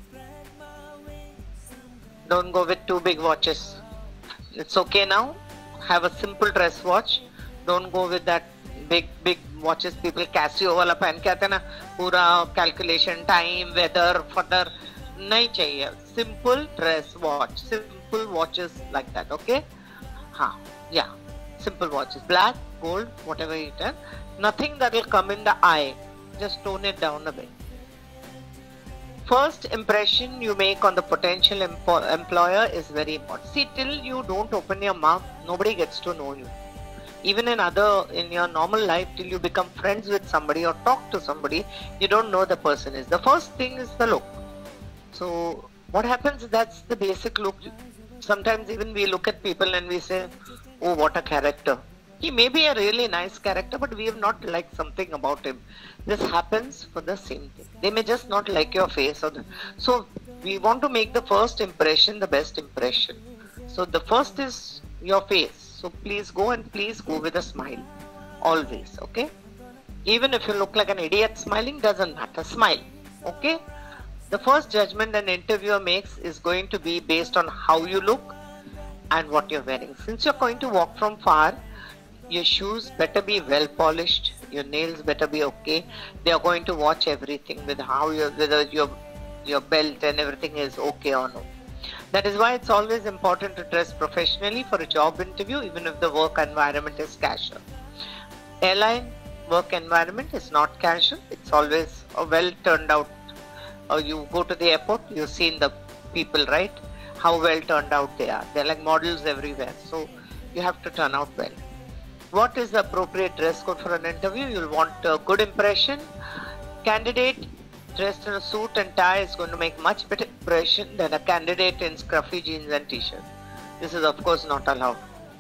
Don't go with two big watches. It's okay now. Have a simple dress watch. Don't go with that big big watches. People Casio वाला पहन के आते हैं ना, पूरा calculation, time, weather, further. नहीं चाहिए. Simple dress watch. Simple watches like that. Okay? हाँ, yeah. Simple watches. Black, gold, whatever it is. Nothing that will come in the eye. Just tone it down a bit. First impression you make on the potential empo- employer is very important. See, till you don't open your mouth, nobody gets to know you. Even in other, in your normal life, till you become friends with somebody or talk to somebody, you don't know the person is. The first thing is the look. So what happens, that's the basic look. Sometimes even we look at people and we say, oh, what a character. He may be a really nice character, but we have not liked something about him. This happens for the same thing. They may just not like your face. Or the, so we want to make the first impression the best impression. So the first is your face. So please go and please go with a smile. Always, okay? Even if you look like an idiot smiling, doesn't matter. Smile, okay? The first judgment an interviewer makes is going to be based on how you look and what you're wearing. Since you're going to walk from far, your shoes better be well polished, your nails better be okay. They are going to watch everything with how your whether your your belt and everything is okay or no. That is why it's always important to dress professionally for a job interview, even if the work environment is casual. Airline work environment is not casual. It's always a well turned out. Or you go to the airport, you've seen the people, right? How well turned out they are. They're like models everywhere. So you have to turn out well. What is the appropriate dress code for an interview? You'll want a good impression. Candidate dressed in a suit and tie is going to make much better impression than a candidate in scruffy jeans and t-shirt. This is of course not allowed.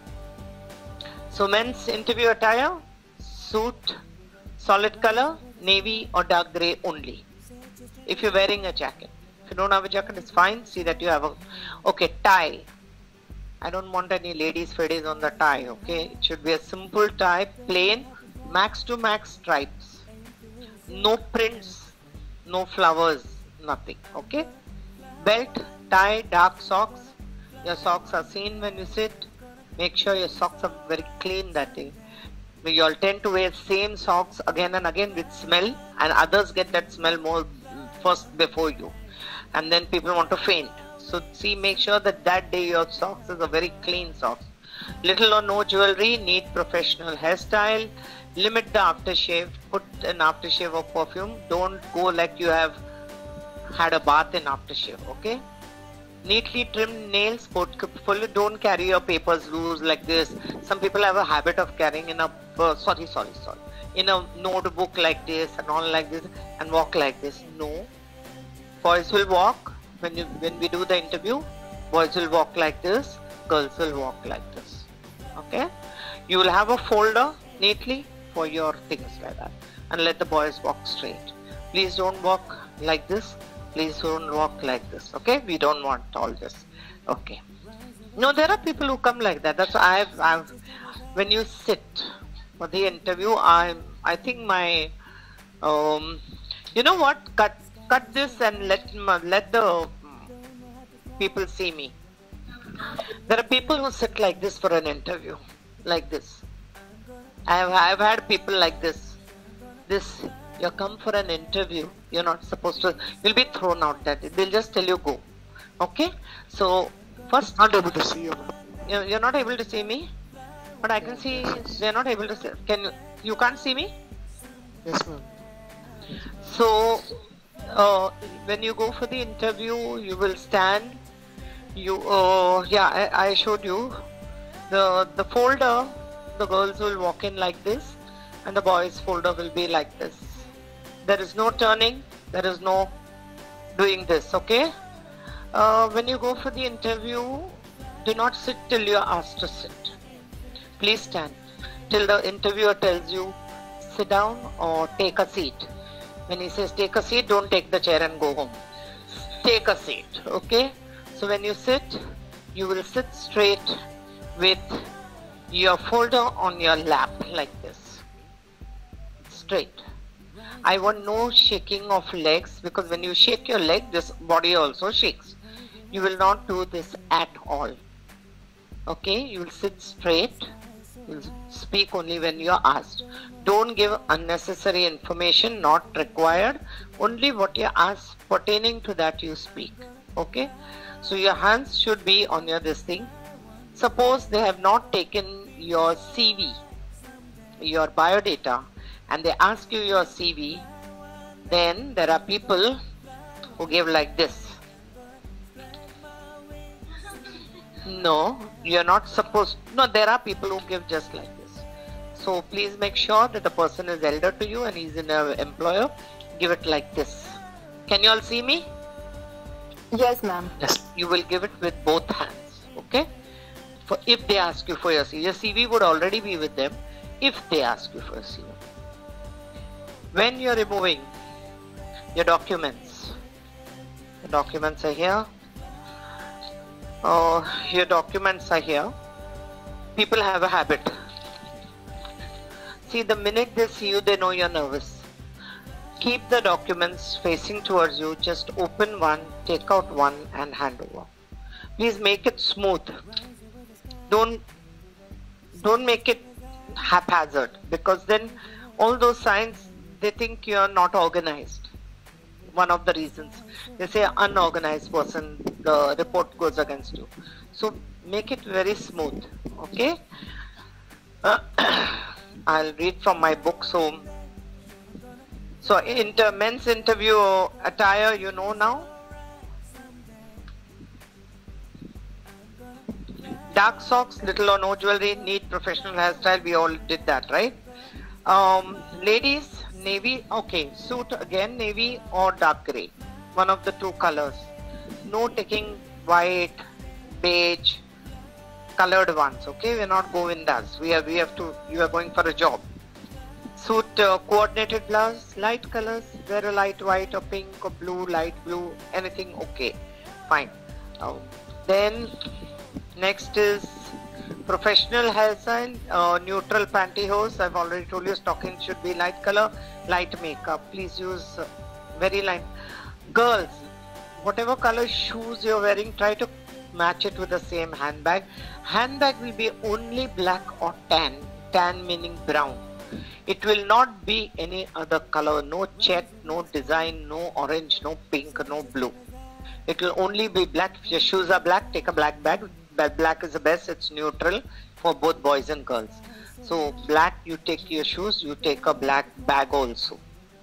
So men's interview attire, suit, solid color, navy or dark grey only. If you're wearing a jacket. If you don't have a jacket, it's fine. See that you have a... Okay, tie. I don't want any ladies' faddies on the tie, okay? It should be a simple tie, plain, max to max stripes. No prints, no flowers, nothing, okay? Belt, tie, dark socks. Your socks are seen when you sit. Make sure your socks are very clean that day. You all tend to wear same socks again and again with smell, and others get that smell more first before you. And then people want to faint. So see, make sure that that day your socks is a very clean socks. Little or no jewelry, need professional hairstyle. Limit the aftershave. Put an aftershave or perfume. Don't go like you have had a bath in aftershave, okay? Neatly trimmed nails. Portfolio. Don't carry your papers loose like this. Some people have a habit of carrying in a, uh, sorry, sorry, sorry. in a notebook like this and all like this and walk like this. No. Boys will walk. When you when we do the interview, boys will walk like this, girls will walk like this. Okay? You will have a folder neatly for your things like that, and let the boys walk straight. Please don't walk like this. Please don't walk like this. Okay? We don't want all this. Okay. No, there are people who come like that. That's why I've, I've when you sit for the interview, I I think my um you know what? Cut cut this and let let the people see me. There are people who sit like this for an interview, like this. I have I've had people like this. This you come for an interview. You're not supposed to. You'll be thrown out. That they'll just tell you go. Okay. So first, Not able to see you. you- you're not able to see me, but I can see. They're not able to see. Can you? You can't see me. Yes, ma'am. So, uh, when you go for the interview, you will stand. You, uh, yeah, I, I showed you the the folder. The girls will walk in like this, and the boys' folder will be like this. There is no turning. There is no doing this. Okay. Uh, when you go for the interview, do not sit till you are asked to sit. Please stand till the interviewer tells you sit down or take a seat. When he says take a seat, don't take the chair and go home. Take a seat, okay? So when you sit, you will sit straight with your folder on your lap like this. Straight. I want no shaking of legs, because when you shake your leg, this body also shakes. You will not do this at all. Okay? You will sit straight. You will speak only when you are asked. Don't give unnecessary information, not required. Only what you are asked pertaining to that you speak. Okay? So your hands should be on your this thing. Suppose they have not taken your C V, your biodata, and they ask you your C V, then there are people who give like this. No, you're not supposed. No, there are people who give just like this. So please make sure that the person is elder to you and he's an uh, employer. Give it like this. Can you all see me? Yes, ma'am. Yes. You will give it with both hands. Okay? For if they ask you for your C V, your C V would already be with them if they ask you for a C V. When you're removing your documents, the documents are here. Uh, your documents are here. People have a habit. See, the minute they see you, they know you're nervous. Keep the documents facing towards you. Just open one, take out one and hand over. Please make it smooth. Don't, don't make it haphazard, because then all those signs, they think you're not organized. One of the reasons. They say unorganized person, the report goes against you. So make it very smooth. Okay? Uh, I'll read from my book. So, so inter, men's interview attire, you know now. Dark socks, little or no jewelry, neat professional hairstyle. We all did that, right? Um, ladies, navy. Okay, suit again, navy or dark grey. One of the two colors. No taking white, beige, colored ones. Okay, we're not Govindas. We are. We have to. You are going for a job. Suit uh, coordinated blouse, light colors. Wear a light white or pink or blue, light blue. Anything okay, fine. Um, then next is professional hairstyle. Uh, neutral pantyhose. I've already told you. Stocking should be light color. Light makeup. Please use uh, very light. Girls, whatever color shoes you're wearing, try to match it with the same handbag. Handbag will be only black or tan. Tan meaning brown. It will not be any other color. No check, no design, no orange, no pink, no blue. It will only be black. If your shoes are black, take a black bag. Black is the best. It's neutral for both boys and girls. So black, you take your shoes, you take a black bag also.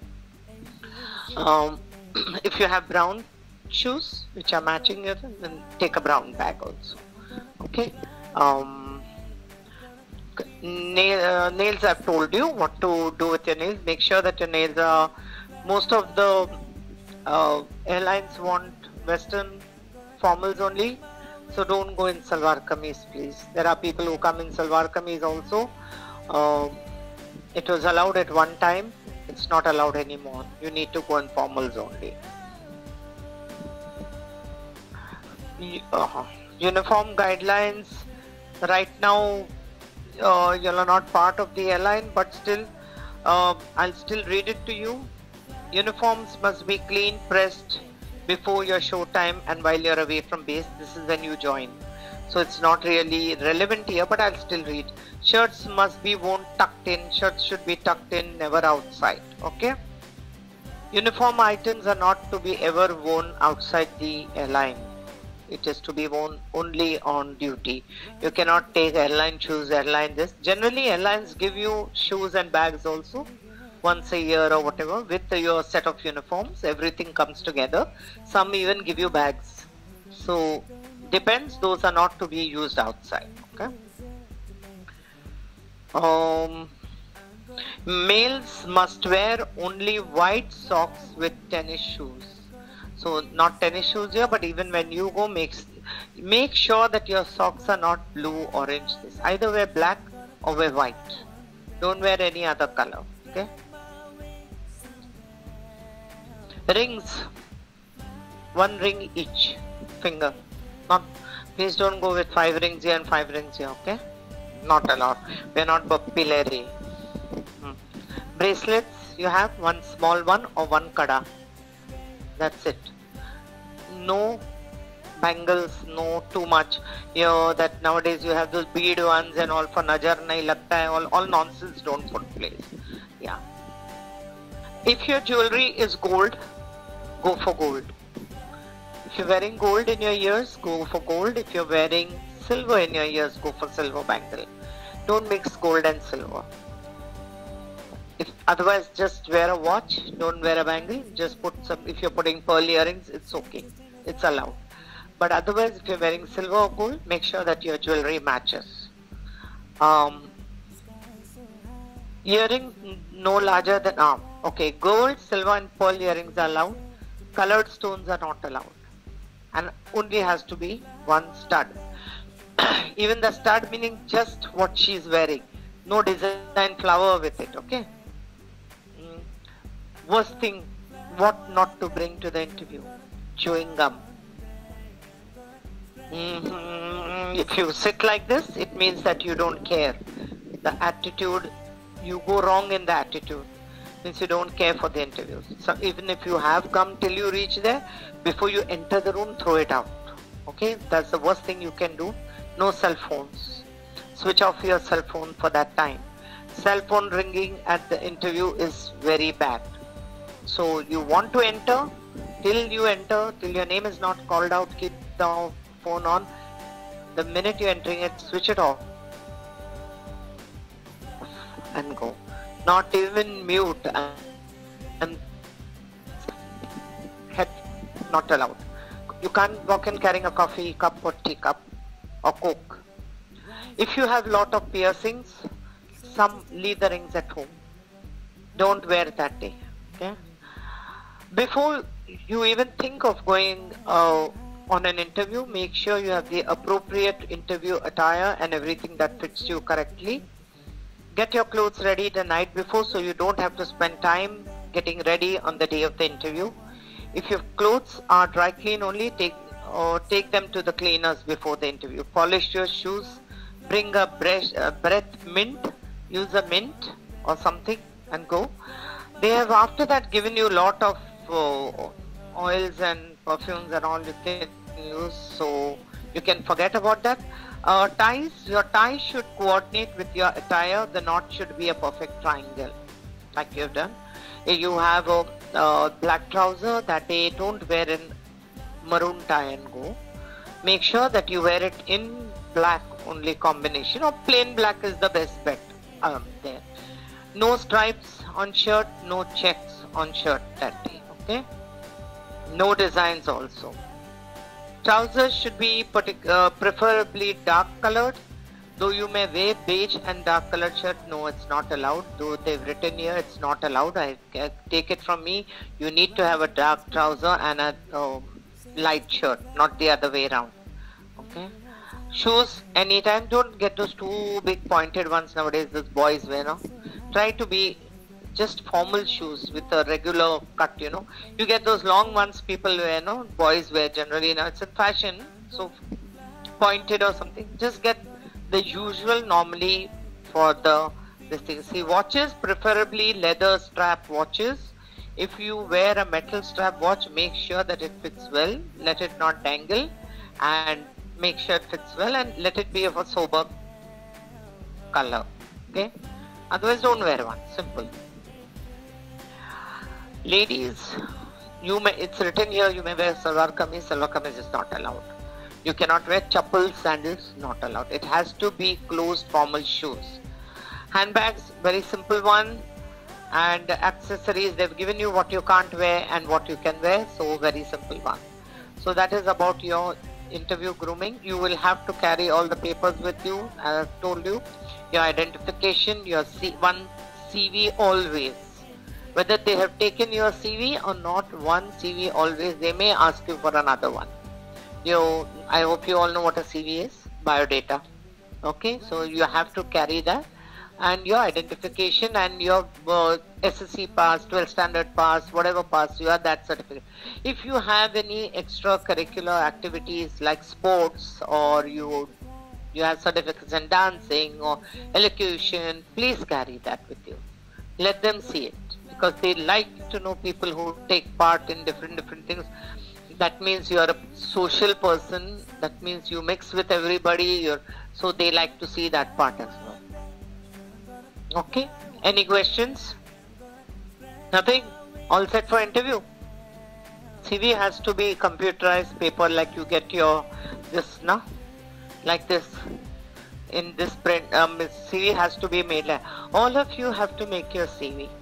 Um, if you have brown shoes which are matching it, then take a brown bag also. Okay. Um, nail, uh, nails, I've told you what to do with your nails. Make sure that your nails are, most of the uh, airlines want western formals only, so don't go in salwar kameez, please. There are people who come in salwar kameez also. Uh, it was allowed at one time, it's not allowed anymore. You need to go in formals only. Uh, uniform guidelines, right now uh, you are not part of the airline, but still uh, I'll still read it to you. Uniforms must be clean, pressed before your show time and while you're away from base. This is when you join, so it's not really relevant here, but I'll still read. Shirts must be worn tucked in. Shirts should be tucked in, never outside. Okay. Uniform items are not to be ever worn outside the airline. It is to be worn only on duty. You cannot take airline shoes, airline this. Generally, airlines give you shoes and bags also once a year or whatever with your set of uniforms. Everything comes together. Some even give you bags. So depends. Those are not to be used outside. Okay. Um, males must wear only white socks with tennis shoes. So not tennis shoes here, but even when you go, make, make sure that your socks are not blue, orange. This. Either wear black or wear white. Don't wear any other color. Okay. Rings. One ring each finger. Not, please don't go with five rings here and five rings here. Okay. Not allowed. We are not papillary. Hmm. Bracelets. You have one small one or one kada. That's it. No bangles, no too much. You know that nowadays you have those bead ones and all for najar nahi lagta hai. All, all nonsense. Don't put place. Yeah. If your jewelry is gold, go for gold. If you're wearing gold in your ears, go for gold. If you're wearing silver in your ears, go for silver bangle. Don't mix gold and silver. If otherwise, just wear a watch. Don't wear a bangle. Just put some. If you're putting pearl earrings, it's okay. It's allowed. But otherwise, if you're wearing silver or gold, make sure that your jewelry matches. Um, earrings no larger than arm. Okay, gold, silver, and pearl earrings are allowed. Colored stones are not allowed, and only has to be one stud. Even the stud meaning just what she's wearing. No design flower with it, okay? Mm. Worst thing, what not to bring to the interview? Chewing gum. Mm-hmm. If you sit like this, it means that you don't care. The attitude, you go wrong in the attitude. Means you don't care for the interviews. So even if you have gum till you reach there, before you enter the room, throw it out. Okay, that's the worst thing you can do. No cell phones. Switch off your cell phone for that time. Cell phone ringing at the interview is very bad. So you want to enter, till you enter, till your name is not called out, keep the phone on. The minute you're entering it, switch it off and go. Not even mute and, and head not allowed. You can't walk in carrying a coffee cup or tea cup or coke. If you have lot of piercings, some leave the rings at home. Don't wear it that day. Okay? Before you even think of going uh, on an interview, make sure you have the appropriate interview attire and everything that fits you correctly. Get your clothes ready the night before so you don't have to spend time getting ready on the day of the interview. If your clothes are dry clean only, take or take them to the cleaners before the interview. Polish your shoes, bring a breath, a breath mint, use a mint or something and go. They have after that given you a lot of uh, oils and perfumes and all you can use, so you can forget about that. Uh, ties, your tie should coordinate with your attire. The knot should be a perfect triangle like you have done. If you have a uh, black trouser that day, don't wear an maroon tie and go. Make sure that you wear it in black only combination, or plain black is the best bet um, there. No stripes on shirt, no checks on shirt that day, okay? No designs also. Trousers should be partic- uh, preferably dark colored. Though you may wear beige and dark colored shirt, no, it's not allowed. Though they've written here, it's not allowed. I, I take it from me, you need to have a dark trouser and a uh, light shirt, not the other way around. Okay. Shoes, anytime, don't get those two big pointed ones nowadays, those boys wear, no? Try to be just formal shoes with a regular cut, you know. You get those long ones people wear, no? Boys wear generally now. It's a fashion, so pointed or something. Just get the usual normally for the this thing. See, watches, preferably leather strap watches. If you wear a metal strap watch, make sure that it fits well. Let it not dangle and make sure it fits well and let it be of a sober color. Okay? Otherwise, don't wear one. Simple. Ladies, you may, it's written here, you may wear salwar kameez. Salwar kameez is not allowed. You cannot wear chappals, sandals, not allowed. It has to be closed formal shoes. Handbags, very simple one. And accessories, they've given you what you can't wear and what you can wear. So very simple one. So that is about your interview grooming. You will have to carry all the papers with you, as I've told you. Your identification, your C- one C V always. Whether they have taken your C V or not, one C V always, they may ask you for another one. You, I hope you all know what a C V is, biodata. Okay, so you have to carry that, and your identification and your uh, S S C pass, twelfth standard pass, whatever pass you are, that certificate. If you have any extracurricular activities like sports, or you you have certificates in dancing or elocution, please carry that with you. Let them see it, because they like to know people who take part in different different things. That means you are a social person. That means you mix with everybody. You're, so they like to see that part as well. Okay? Any questions? Nothing? All set for interview? C V has to be computerized paper, like you get your this, no? Like this. In this print, um, C V has to be made like, all of you have to make your C V.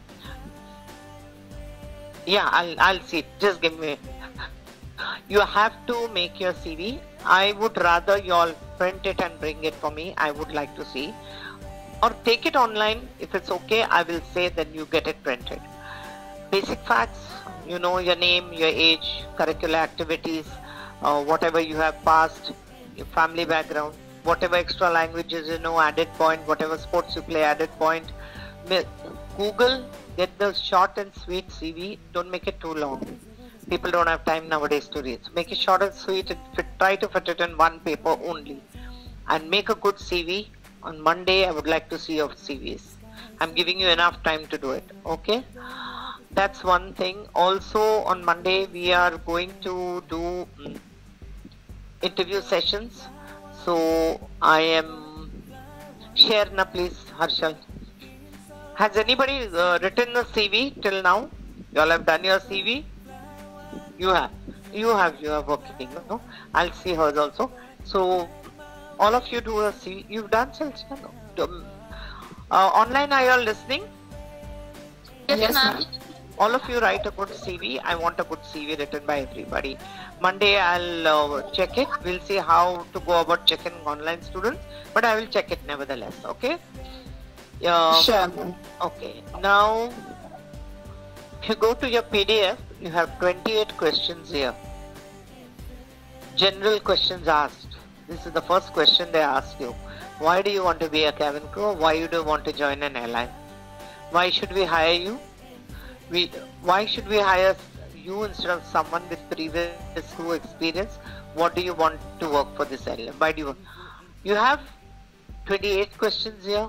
Yeah, I'll, I'll see. Just give me. You have to make your C V. I would rather you all print it and bring it for me. I would like to see. Or take it online. If it's okay, I will say then you get it printed. Basic facts, you know, your name, your age, curricular activities, uh, whatever you have passed, your family background, whatever extra languages you know, added point, whatever sports you play, added point. Google, get the short and sweet C V, don't make it too long. People don't have time nowadays to read. So make it short and sweet and fit, try to fit it in one paper only. And make a good C V. On Monday, I would like to see your C Vs. I'm giving you enough time to do it, okay? That's one thing. Also, on Monday, we are going to do mm, interview sessions. So, I am... Sharna, please, Harshal. Has anybody uh, written a C V till now? You all have done your C V? You have. You have. You are working. No? I'll see hers also. So, all of you do a C V. You've done Chelcha? No? Um, uh, online, are you all listening? Yes, ma'am. All of you write a good C V. I want a good C V written by everybody. Monday, I'll uh, check it. We'll see how to go about checking online students. But I will check it nevertheless. Okay? Uh, Sure. Okay. Now, if you go to your P D F, you have twenty-eight questions here. General questions asked. This is the first question they ask you. Why do you want to be a cabin crew? Why you do want to join an airline? Why should we hire you? We, why should we hire you instead of someone with previous crew experience? What do you want to work for this airline? Why do you want? You have twenty-eight questions here.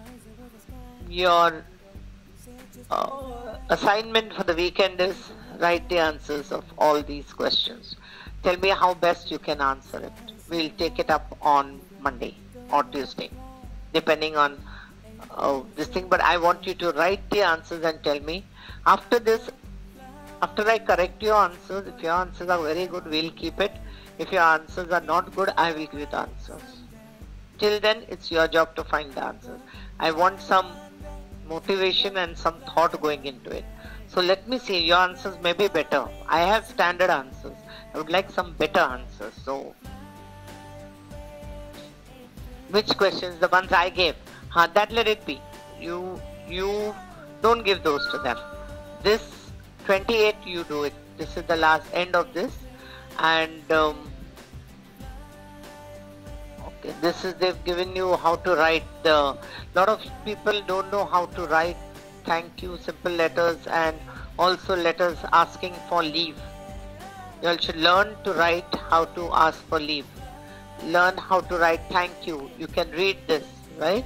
Your uh, assignment for the weekend is write the answers of all these questions. Tell me how best you can answer it. We'll take it up on Monday or Tuesday, depending on uh, this thing. But I want you to write the answers and tell me. After this, after I correct your answers, if your answers are very good, we'll keep it. If your answers are not good, I will give you the answers. Till then, it's your job to find the answers. I want some motivation and some thought going into it. So let me see, your answers may be better. I have standard answers. I would like some better answers. So, which questions? The ones I gave. Huh, that let it be. You, you don't give those to them. This twenty-eight, you do it. This is the last end of this. And, um, okay, this is, they've given you how to write. A lot of people don't know how to write thank you, simple letters, and also letters asking for leave. You all should learn to write how to ask for leave. Learn how to write thank you. You can read this, right?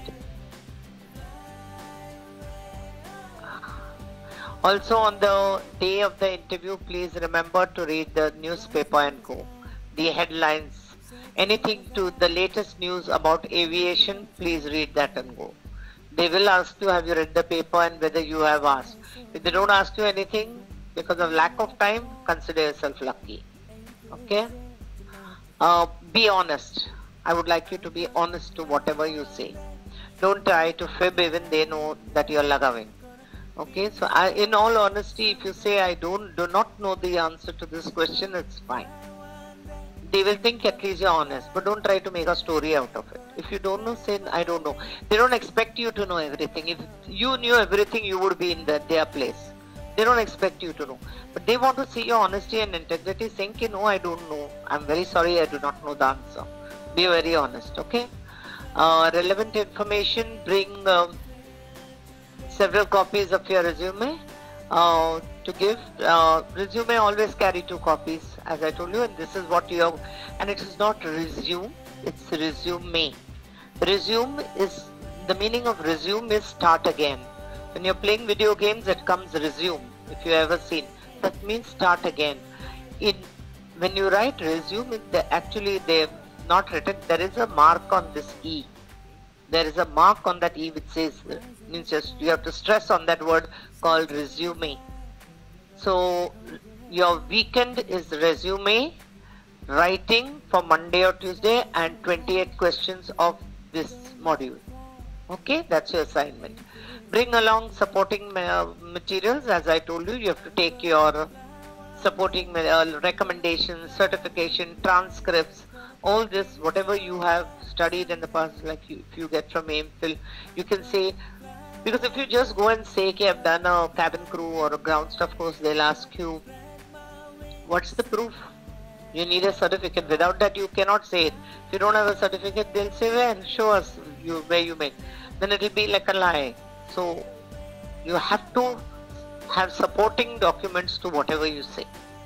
Also, on the day of the interview, please remember to read the newspaper and go. The headlines, anything to the latest news about aviation, please read that and go. They will ask you, have you read the paper, and whether you have asked. If they don't ask you anything because of lack of time, consider yourself lucky. Okay? Uh, be honest. I would like you to be honest to whatever you say. Don't try to fib, even they know that you're lagaving. Okay, so I, in all honesty, if you say I don't do not know the answer to this question, it's fine. They will think at least you're honest, but don't try to make a story out of it. If you don't know, say I don't know. They don't expect you to know everything. If you knew everything, you would be in the, their place. They don't expect you to know. But they want to see your honesty and integrity, saying, no, I don't know. I'm very sorry, I do not know the answer. Be very honest, okay? Uh, relevant information, bring um, several copies of your resume uh, to give. Uh, resume always carry two copies, as I told you, and this is what you have. And it is not resume, it's resume. Resume is, the meaning of resume is start again. When you're playing video games, it comes resume, if you ever seen. That means start again. In, when you write resume, they, actually they've not written, there is a mark on this E. There is a mark on that E which says, means just you have to stress on that word called resume. So your weekend is resume, writing for Monday or Tuesday, and twenty-eight questions of this module. Okay, that's your assignment. Bring along supporting materials. As I told you, you have to take your supporting recommendations, certification, transcripts, all this, whatever you have studied in the past, like you, if you get from AIMFIL, you can say, because if you just go and say, okay, I've done a cabin crew or a ground staff course, they'll ask you, what's the proof? You need a certificate. Without that, you cannot say it. If you don't have a certificate, they'll say, when? Show us you, where you made. Then it will be like a lie. So, you have to have supporting documents to whatever you say.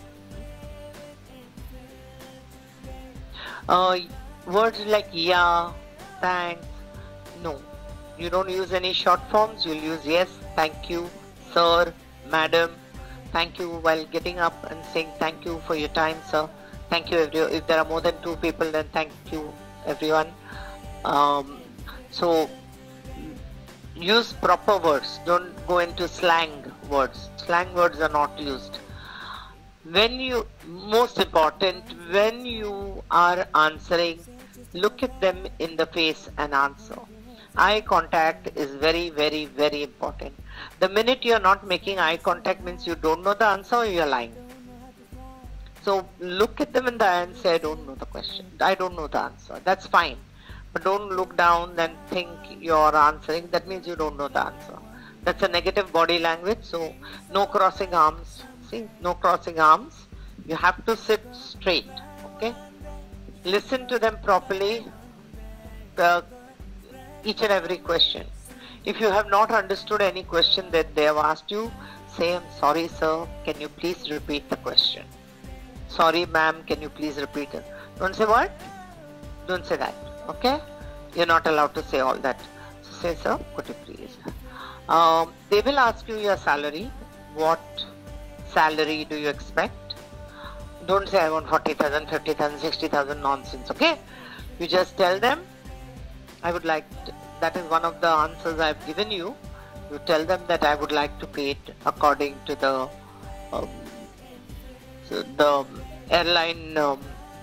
Uh, words like yeah, thanks, no. You don't use any short forms. You'll use yes, thank you, sir, madam. Thank you while getting up and saying thank you for your time, sir. Thank you, everyone. If there are more than two people, then thank you, everyone. Um, so, use proper words. Don't go into slang words. Slang words are not used. When you, most important, when you are answering, look at them in the face and answer. Eye contact is very, very, very important. The minute you are not making eye contact means you don't know the answer or you are lying. So look at them in the eye and say, I don't know the question. I don't know the answer. That's fine. But don't look down and think you're answering. That means you don't know the answer. That's a negative body language. So no crossing arms. See, no crossing arms. You have to sit straight. Okay? Listen to them properly. Uh, each and every question. If you have not understood any question that they have asked you, say, I'm sorry, sir. Can you please repeat the question? Sorry, ma'am. Can you please repeat it? Don't say what? Don't say that. Okay? You're not allowed to say all that. So say, sir, could you please? Um, they will ask you your salary. What salary do you expect? Don't say I want forty thousand, fifty thousand, sixty thousand, nonsense. Okay? You just tell them, I would like, to, that is one of the answers I've given you. You tell them that I would like to pay it according to the um, so the airline um,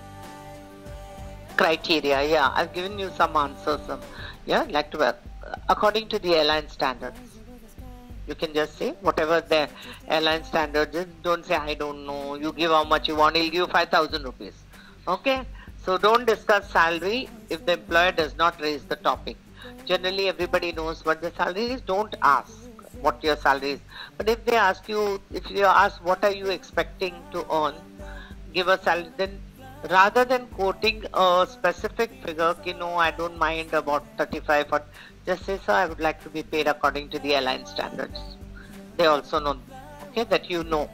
criteria. Yeah, I've given you some answers. Some, yeah, like to work according to the airline standards. You can just say whatever the airline standards is. Don't say I don't know. You give how much you want. He'll give you five thousand rupees. Okay. So don't discuss salary if the employer does not raise the topic. Generally, everybody knows what the salary is. Don't ask what your salary is. But if they ask you, if you ask what are you expecting to earn, give a salary. Then rather than quoting a specific figure, you know, I don't mind about thirty-five, or just say, sir, I would like to be paid according to the airline standards. They also know, okay, that you know.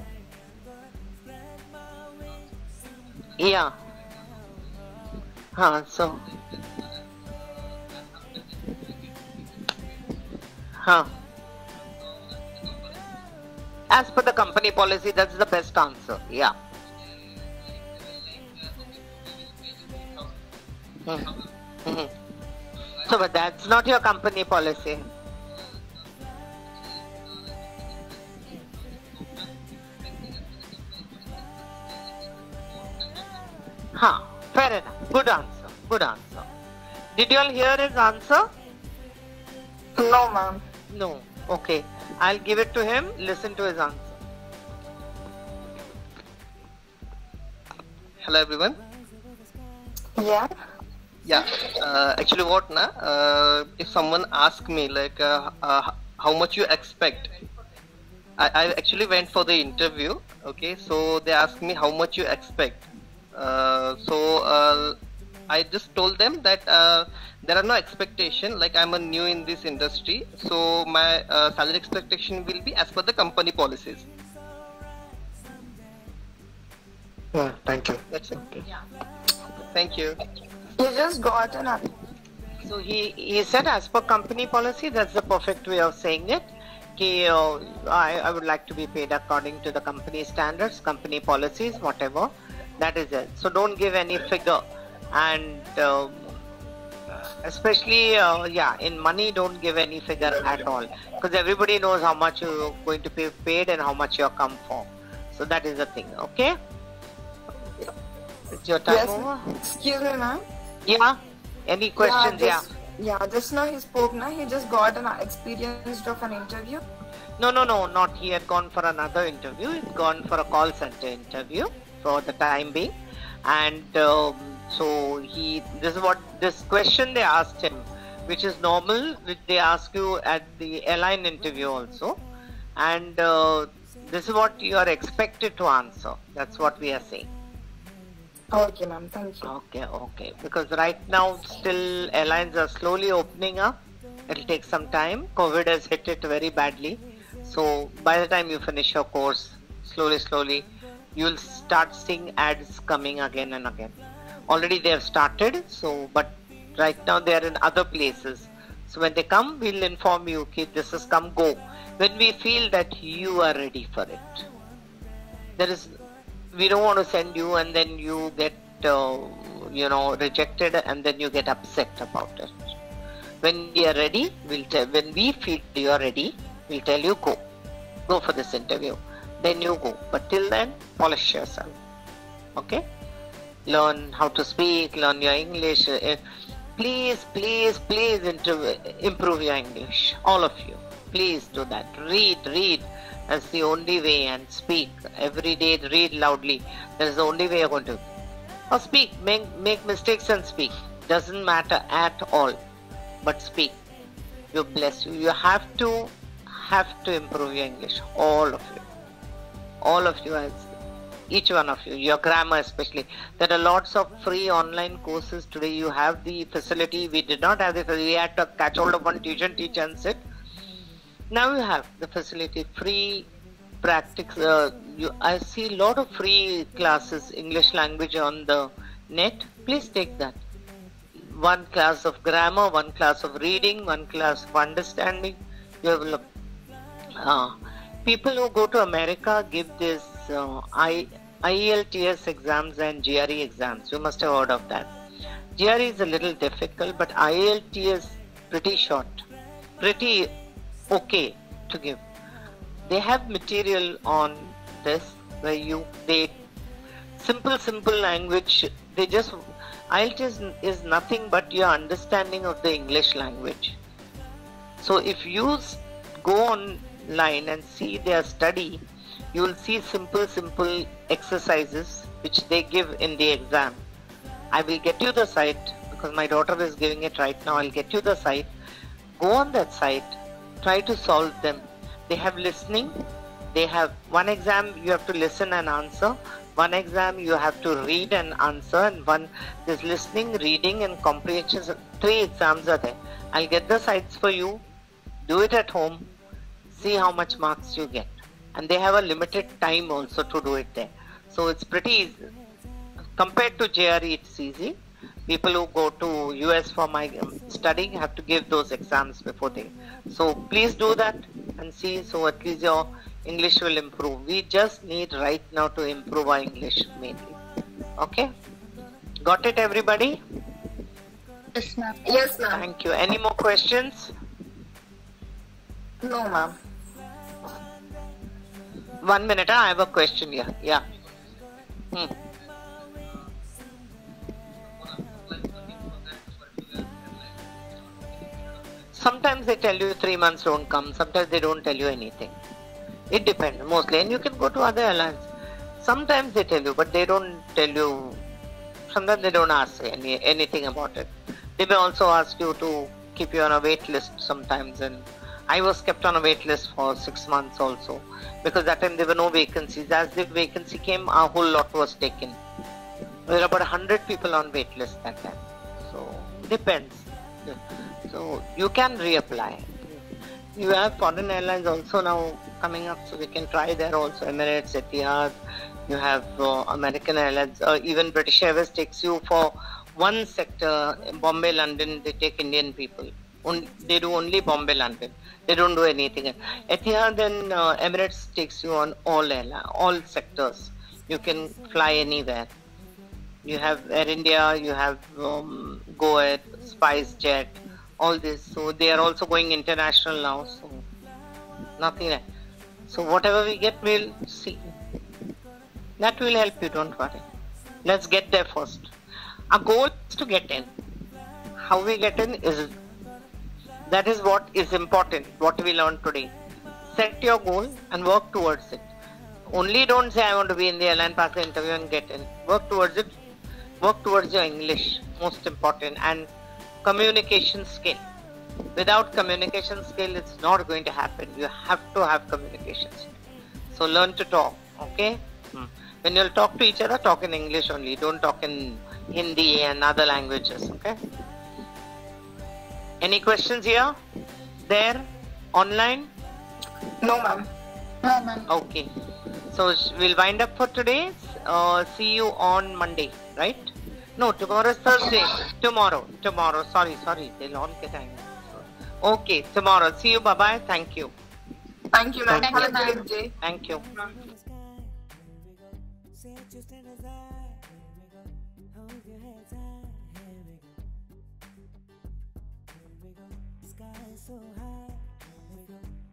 Yeah. Huh, so. Huh. As per the company policy, that's the best answer. Yeah. Hmm. Mm-hmm. So, but that's not your company policy. Huh. Fair enough. Good answer. Good answer. Did you all hear his answer? No, ma'am. No. Okay. I'll give it to him. Listen to his answer. Hello everyone. Yeah. Yeah. Uh, actually, what na? Uh, if someone asks me like uh, uh, how much you expect, I, I actually went for the interview. Okay, so they asked me how much you expect. Uh, so uh, I just told them that uh, there are no expectation. Like I'm a new in this industry, so my uh, salary expectation will be as per the company policies. Yeah, thank you. That's it. Thank you. You just got an answer. So he, he said as per company policy, that's the perfect way of saying it. Ki, uh, I, I would like to be paid according to the company standards, company policies, whatever. That is it. So don't give any figure. And um, especially, uh, yeah, in money, don't give any figure at all. Because everybody knows how much you're going to be paid and how much you're come for. So that is the thing, okay? It's your time Yes. over? Excuse me, ma'am. Yeah? Any questions? Yeah. just, yeah, just now he spoke, na? He just got an experience of an interview. No, no, no, not he had gone for another interview. He's gone for a call center interview for the time being. And um, so he, this is what, this question they asked him, which is normal, which they ask you at the airline interview also. And uh, this is what you are expected to answer. That's what we are saying. Okay, ma'am. Thank you. Okay, okay. Because right now still airlines are slowly opening up. It'll take some time. COVID has hit it very badly. So by the time you finish your course, slowly, slowly, you'll start seeing ads coming again and again. Already they have started. So, but right now they are in other places. So when they come, we'll inform you, okay, this is come, go. When we feel that you are ready for it. There is, we don't want to send you and then you get, uh, you know, rejected and then you get upset about it. When we are ready, we'll tell, when we feel you are ready, we'll tell you go. Go for this interview. Then you go. But till then, polish yourself. Okay? Learn how to speak, learn your English. Please, please, please improve your English. All of you. Please do that. Read, read. That's the only way, and speak. Every day read loudly. That is the only way you're going to. Or speak. Make, make mistakes and speak. Doesn't matter at all. But speak. You bless you. You have to have to improve your English. All of you. All of you, as each one of you. Your grammar especially. There are lots of free online courses today. You have the facility. We did not have the facility. We had to catch hold of one tuition teacher and sit. Now you have the facility, free practice. Uh, you, I see a lot of free classes, English language on the net. Please take that. One class of grammar, one class of reading, one class of understanding. You have uh, people who go to America give this uh, I, I E L T S exams and G R E exams. You must have heard of that. G R E is a little difficult, but I E L T S pretty short, pretty okay to give. They have material on this where you, they, simple, simple language, they just, I E L T S is nothing but your understanding of the English language. So if you go online and see their study, you will see simple, simple exercises which they give in the exam. I will get you the site because my daughter is giving it right now. I'll get you the site. Go on that site. Try to solve them. They have listening. They have one exam you have to listen and answer. One exam you have to read and answer. And one there's listening, reading and comprehension. Three exams are there. I'll get the sites for you. Do it at home. See how much marks you get. And they have a limited time also to do it there. So it's pretty easy. Compared to J R E, it's easy. People who go to U S for my studying have to give those exams before they. So please do that and see, so at least your English will improve. We just need right now to improve our English mainly. Okay? Got it, everybody? Yes, ma'am. Yes, ma'am. Thank you. Any more questions? No, ma'am. One minute, I have a question here. Yeah. Hmm. Sometimes they tell you three months don't come. Sometimes they don't tell you anything. It depends mostly. And you can go to other airlines. Sometimes they tell you, but they don't tell you. Sometimes they don't ask any, anything about it. They may also ask you to keep you on a wait list sometimes. And I was kept on a wait list for six months also. Because that time there were no vacancies. As the vacancy came, a whole lot was taken. There were about one hundred people on wait list that time. So, depends. So, you can reapply. You have foreign airlines also now coming up, so we can try there also. Emirates, Etihad, you have uh, American Airlines, uh, even British Airways takes you for one sector, Bombay, London, they take Indian people. Only, they do only Bombay, London. They don't do anything. Etihad and uh, Emirates takes you on all airline, all sectors. You can fly anywhere. You have Air India, you have um, Go Air, SpiceJet, all this. So they are also going international now. So nothing. Like. So whatever we get, we'll see. That will help you. Don't worry. Let's get there first. Our goal is to get in. How we get in is that is what is important. What we learned today. Set your goal and work towards it. Only don't say I want to be in the airline, pass the interview and get in. Work towards it. Work towards your English. Most important. And communication skill. Without communication skill, it's not going to happen. You have to have communication skill. So learn to talk. Okay? Hmm. When you'll talk to each other, talk in English only. Don't talk in Hindi and other languages. Okay. Any questions here? There? Online? No, ma'am. No, ma'am. Okay. So sh- we'll wind up for today. Uh, see you on Monday, right? No, tomorrow is Thursday. Tomorrow. Tomorrow. Sorry, sorry. They'll all get angry. Okay. Tomorrow. See you. Bye bye. Thank you. Thank you, ma'am. Thank Have you, a ma'am. great day. Thank you. in the sky. Here we go. Set your standards high. Here we go. Hold your heads high. Here we go. Here we go. Sky is so high. Here we go.